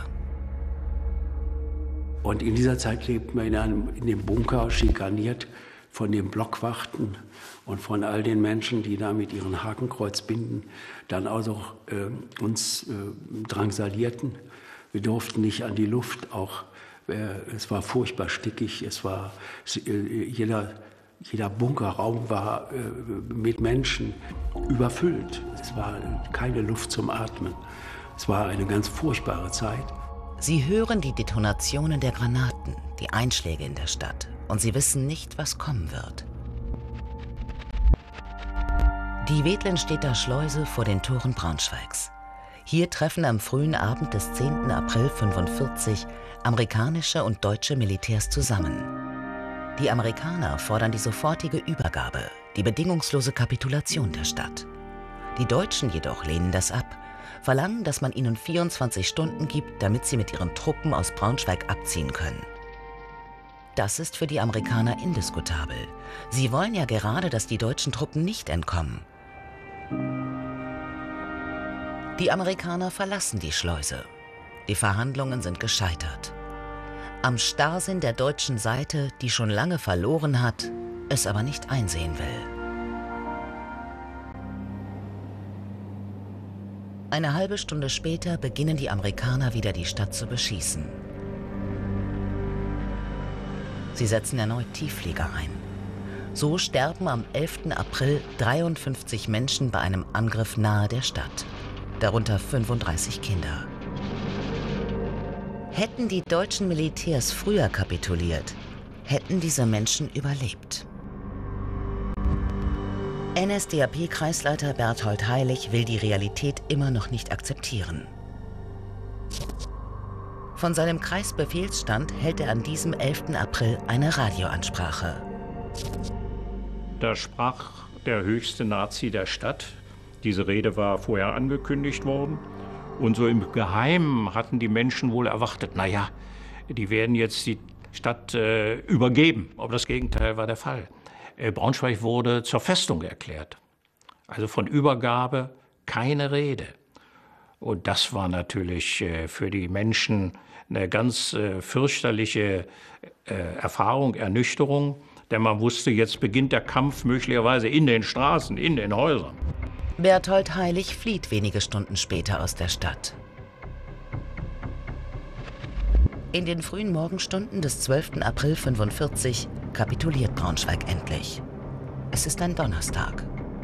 Und in dieser Zeit lebten wir in, einem, in dem Bunker, schikaniert von den Blockwachten und von all den Menschen, die da mit ihren Hakenkreuzbinden dann also äh, uns äh, drangsalierten. Wir durften nicht an die Luft, auch äh, es war furchtbar stickig, es war äh, jeder, jeder Bunkerraum war äh, mit Menschen überfüllt. Es war keine Luft zum Atmen. Es war eine ganz furchtbare Zeit. Sie hören die Detonationen der Granaten, die Einschläge in der Stadt, und sie wissen nicht, was kommen wird. Die Wedlenstedter Schleuse vor den Toren Braunschweigs. Hier treffen am frühen Abend des zehnten April fünfundvierzig amerikanische und deutsche Militärs zusammen. Die Amerikaner fordern die sofortige Übergabe, die bedingungslose Kapitulation der Stadt. Die Deutschen jedoch lehnen das ab, verlangen, dass man ihnen vierundzwanzig Stunden gibt, damit sie mit ihren Truppen aus Braunschweig abziehen können. Das ist für die Amerikaner indiskutabel. Sie wollen ja gerade, dass die deutschen Truppen nicht entkommen. Die Amerikaner verlassen die Schleuse. Die Verhandlungen sind gescheitert. Am Starrsinn der deutschen Seite, die schon lange verloren hat, es aber nicht einsehen will. Eine halbe Stunde später beginnen die Amerikaner wieder die Stadt zu beschießen. Sie setzen erneut Tiefflieger ein. So sterben am elften April dreiundfünfzig Menschen bei einem Angriff nahe der Stadt, darunter fünfunddreißig Kinder. Hätten die deutschen Militärs früher kapituliert, hätten diese Menschen überlebt. N S D A P-Kreisleiter Berthold Heilig will die Realität immer noch nicht akzeptieren. Von seinem Kreisbefehlsstand hält er an diesem elften April eine Radioansprache. Da sprach der höchste Nazi der Stadt. Diese Rede war vorher angekündigt worden. Und so im Geheimen hatten die Menschen wohl erwartet, naja, die werden jetzt die Stadt äh, übergeben. Aber das Gegenteil war der Fall. Braunschweig wurde zur Festung erklärt. Also von Übergabe keine Rede. Und das war natürlich für die Menschen eine ganz fürchterliche Erfahrung, Ernüchterung. Denn man wusste, jetzt beginnt der Kampf möglicherweise in den Straßen, in den Häusern. Berthold Heilig flieht wenige Stunden später aus der Stadt. In den frühen Morgenstunden des zwölften April fünfundvierzig kapituliert Braunschweig endlich. Es ist ein Donnerstag.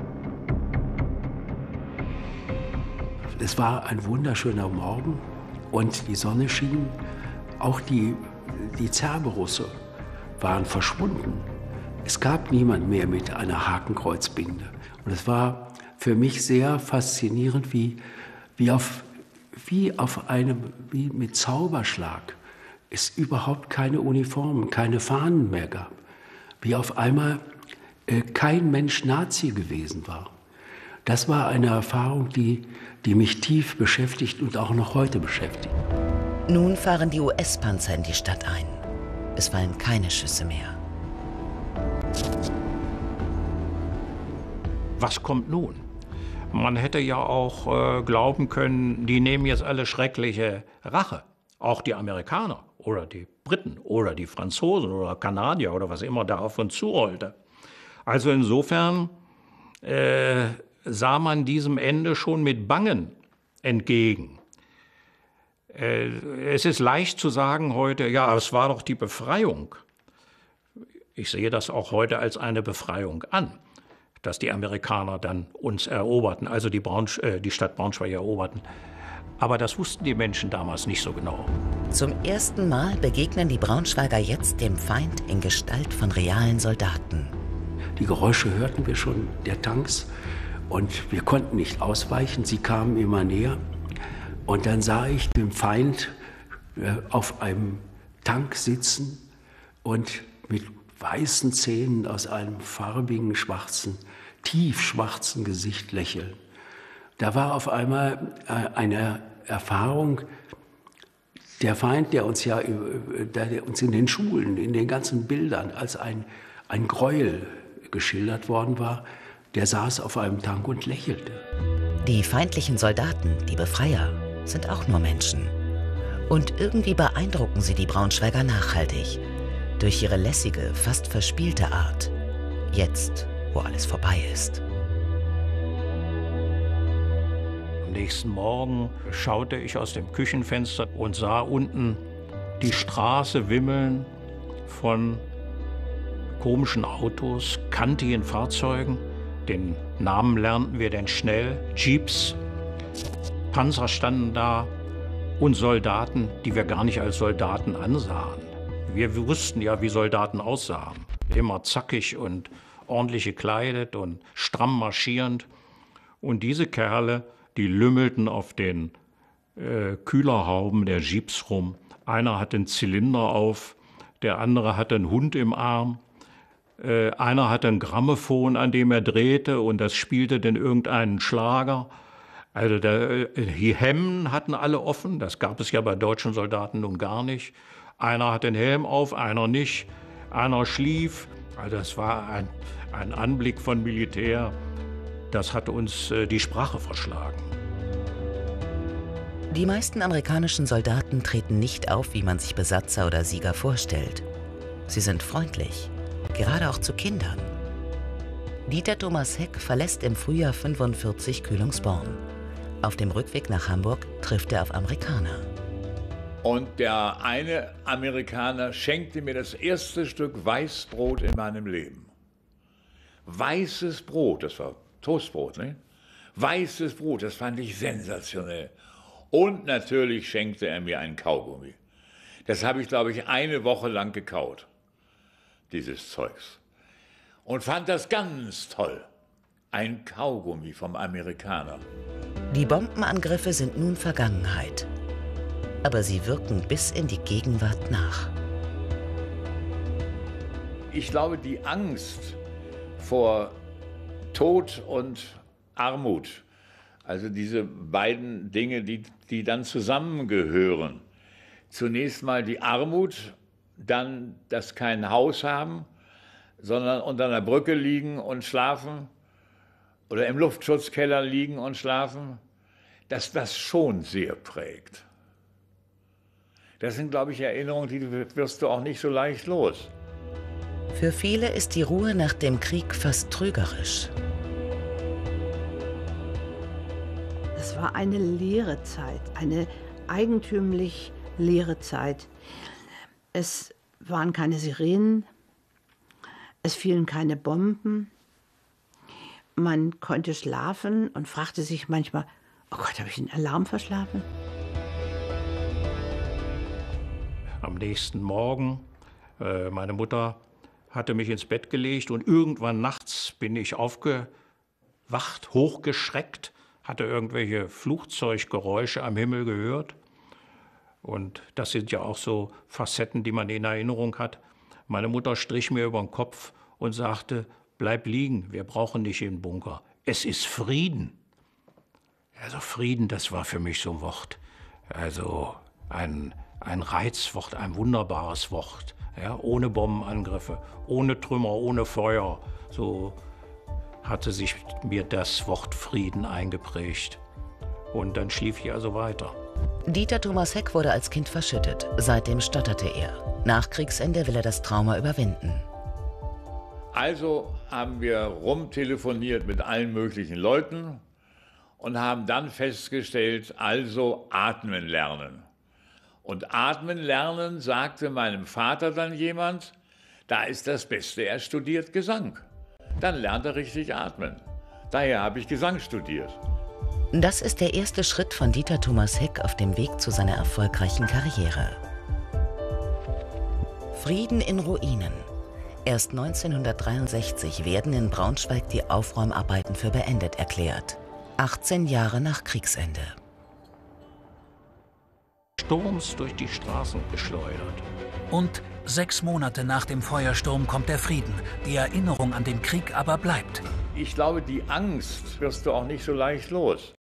Es war ein wunderschöner Morgen und die Sonne schien. Auch die, die Cerberusse waren verschwunden. Es gab niemand mehr mit einer Hakenkreuzbinde. Und es war für mich sehr faszinierend, wie, wie, auf, wie auf einem, wie mit Zauberschlag es überhaupt keine Uniformen, keine Fahnen mehr gab. wie auf einmal äh, kein Mensch Nazi gewesen war. Das war eine Erfahrung, die, die mich tief beschäftigt und auch noch heute beschäftigt. Nun fahren die U S-Panzer in die Stadt ein. Es fallen keine Schüsse mehr. Was kommt nun? Man hätte ja auch äh, glauben können, die nehmen jetzt alle schreckliche Rache. Auch die Amerikaner oder die Briten oder die Franzosen oder Kanadier oder was immer da auf uns zurollte. Also insofern äh, sah man diesem Ende schon mit Bangen entgegen. Äh, es ist leicht zu sagen heute, ja, es war doch die Befreiung. Ich sehe das auch heute als eine Befreiung an, dass die Amerikaner dann uns eroberten, also die, Braunsch äh, die Stadt Braunschweig eroberten. Aber das wussten die Menschen damals nicht so genau. Zum ersten Mal begegnen die Braunschweiger jetzt dem Feind in Gestalt von realen Soldaten. Die Geräusche hörten wir schon, der Tanks, und wir konnten nicht ausweichen. Sie kamen immer näher. Und dann sah ich den Feind äh, auf einem Tank sitzen und mit weißen Zähnen aus einem farbigen, schwarzen, tiefschwarzen Gesicht lächeln. Da war auf einmal äh, eine Erfahrung, der Feind, der uns ja der uns in den Schulen, in den ganzen Bildern als ein, ein Gräuel geschildert worden war, der saß auf einem Tank und lächelte. Die feindlichen Soldaten, die Befreier, sind auch nur Menschen. Und irgendwie beeindrucken sie die Braunschweiger nachhaltig. Durch ihre lässige, fast verspielte Art. Jetzt, wo alles vorbei ist. Am nächsten Morgen schaute ich aus dem Küchenfenster und sah unten die Straße wimmeln von komischen Autos, kantigen Fahrzeugen. Den Namen lernten wir denn schnell. Jeeps, Panzer standen da und Soldaten, die wir gar nicht als Soldaten ansahen. Wir wussten ja, wie Soldaten aussahen. Immer zackig und ordentlich gekleidet und stramm marschierend. Und diese Kerle, die lümmelten auf den äh, Kühlerhauben der Jeeps rum. Einer hatte einen Zylinder auf, der andere hatte einen Hund im Arm. Äh, einer hatte ein Grammophon, an dem er drehte, und das spielte dann irgendeinen Schlager. Also der, die Hemden hatten alle offen, das gab es ja bei deutschen Soldaten nun gar nicht. Einer hatte den Helm auf, einer nicht, einer schlief. Also das war ein, ein Anblick von Militär, das hat uns äh, die Sprache verschlagen. Die meisten amerikanischen Soldaten treten nicht auf, wie man sich Besatzer oder Sieger vorstellt. Sie sind freundlich, gerade auch zu Kindern. Dieter Thomas Heck verlässt im Frühjahr fünfundvierzig Kühlungsborn. Auf dem Rückweg nach Hamburg trifft er auf Amerikaner. Und der eine Amerikaner schenkte mir das erste Stück Weißbrot in meinem Leben. Weißes Brot, das war Toastbrot, ne? Weißes Brot, das fand ich sensationell. Und natürlich schenkte er mir einen Kaugummi. Das habe ich, glaube ich, eine Woche lang gekaut, dieses Zeugs. Und fand das ganz toll. Ein Kaugummi vom Amerikaner. Die Bombenangriffe sind nun Vergangenheit. Aber sie wirken bis in die Gegenwart nach. Ich glaube, die Angst vor Tod und Armut, also diese beiden Dinge, die, die dann zusammengehören. Zunächst mal die Armut, dann das kein Haus haben, sondern unter einer Brücke liegen und schlafen oder im Luftschutzkeller liegen und schlafen, dass das schon sehr prägt. Das sind, glaube ich, Erinnerungen, die wirst du auch nicht so leicht los. Für viele ist die Ruhe nach dem Krieg fast trügerisch. Es war eine leere Zeit, eine eigentümlich leere Zeit. Es waren keine Sirenen, es fielen keine Bomben. Man konnte schlafen und fragte sich manchmal, oh Gott, habe ich den Alarm verschlafen? Am nächsten Morgen, äh, meine Mutter hatte mich ins Bett gelegt und irgendwann nachts bin ich aufgewacht, hochgeschreckt, hatte irgendwelche Flugzeuggeräusche am Himmel gehört. Und das sind ja auch so Facetten, die man in Erinnerung hat. Meine Mutter strich mir über den Kopf und sagte, bleib liegen, wir brauchen nicht in den Bunker. Es ist Frieden. Also Frieden, das war für mich so ein Wort. Also ein, ein Reizwort, ein wunderbares Wort. Ja, ohne Bombenangriffe, ohne Trümmer, ohne Feuer. So hatte sich mir das Wort Frieden eingeprägt. Und dann schlief ich also weiter. Dieter Thomas Heck wurde als Kind verschüttet. Seitdem stotterte er. Nach Kriegsende will er das Trauma überwinden. Also haben wir rumtelefoniert mit allen möglichen Leuten und haben dann festgestellt, also atmen lernen. Und atmen lernen, sagte meinem Vater dann jemand, da ist das Beste, er studiert Gesang. Dann lernt er richtig atmen. Daher habe ich Gesang studiert. Das ist der erste Schritt von Dieter Thomas Heck auf dem Weg zu seiner erfolgreichen Karriere. Frieden in Ruinen. Erst neunzehnhundertdreiundsechzig werden in Braunschweig die Aufräumarbeiten für beendet erklärt. achtzehn Jahre nach Kriegsende. Sturms durch die Straßen geschleudert. Und sechs Monate nach dem Feuersturm kommt der Frieden. Die Erinnerung an den Krieg aber bleibt. Ich glaube, die Angst wirst du auch nicht so leicht los.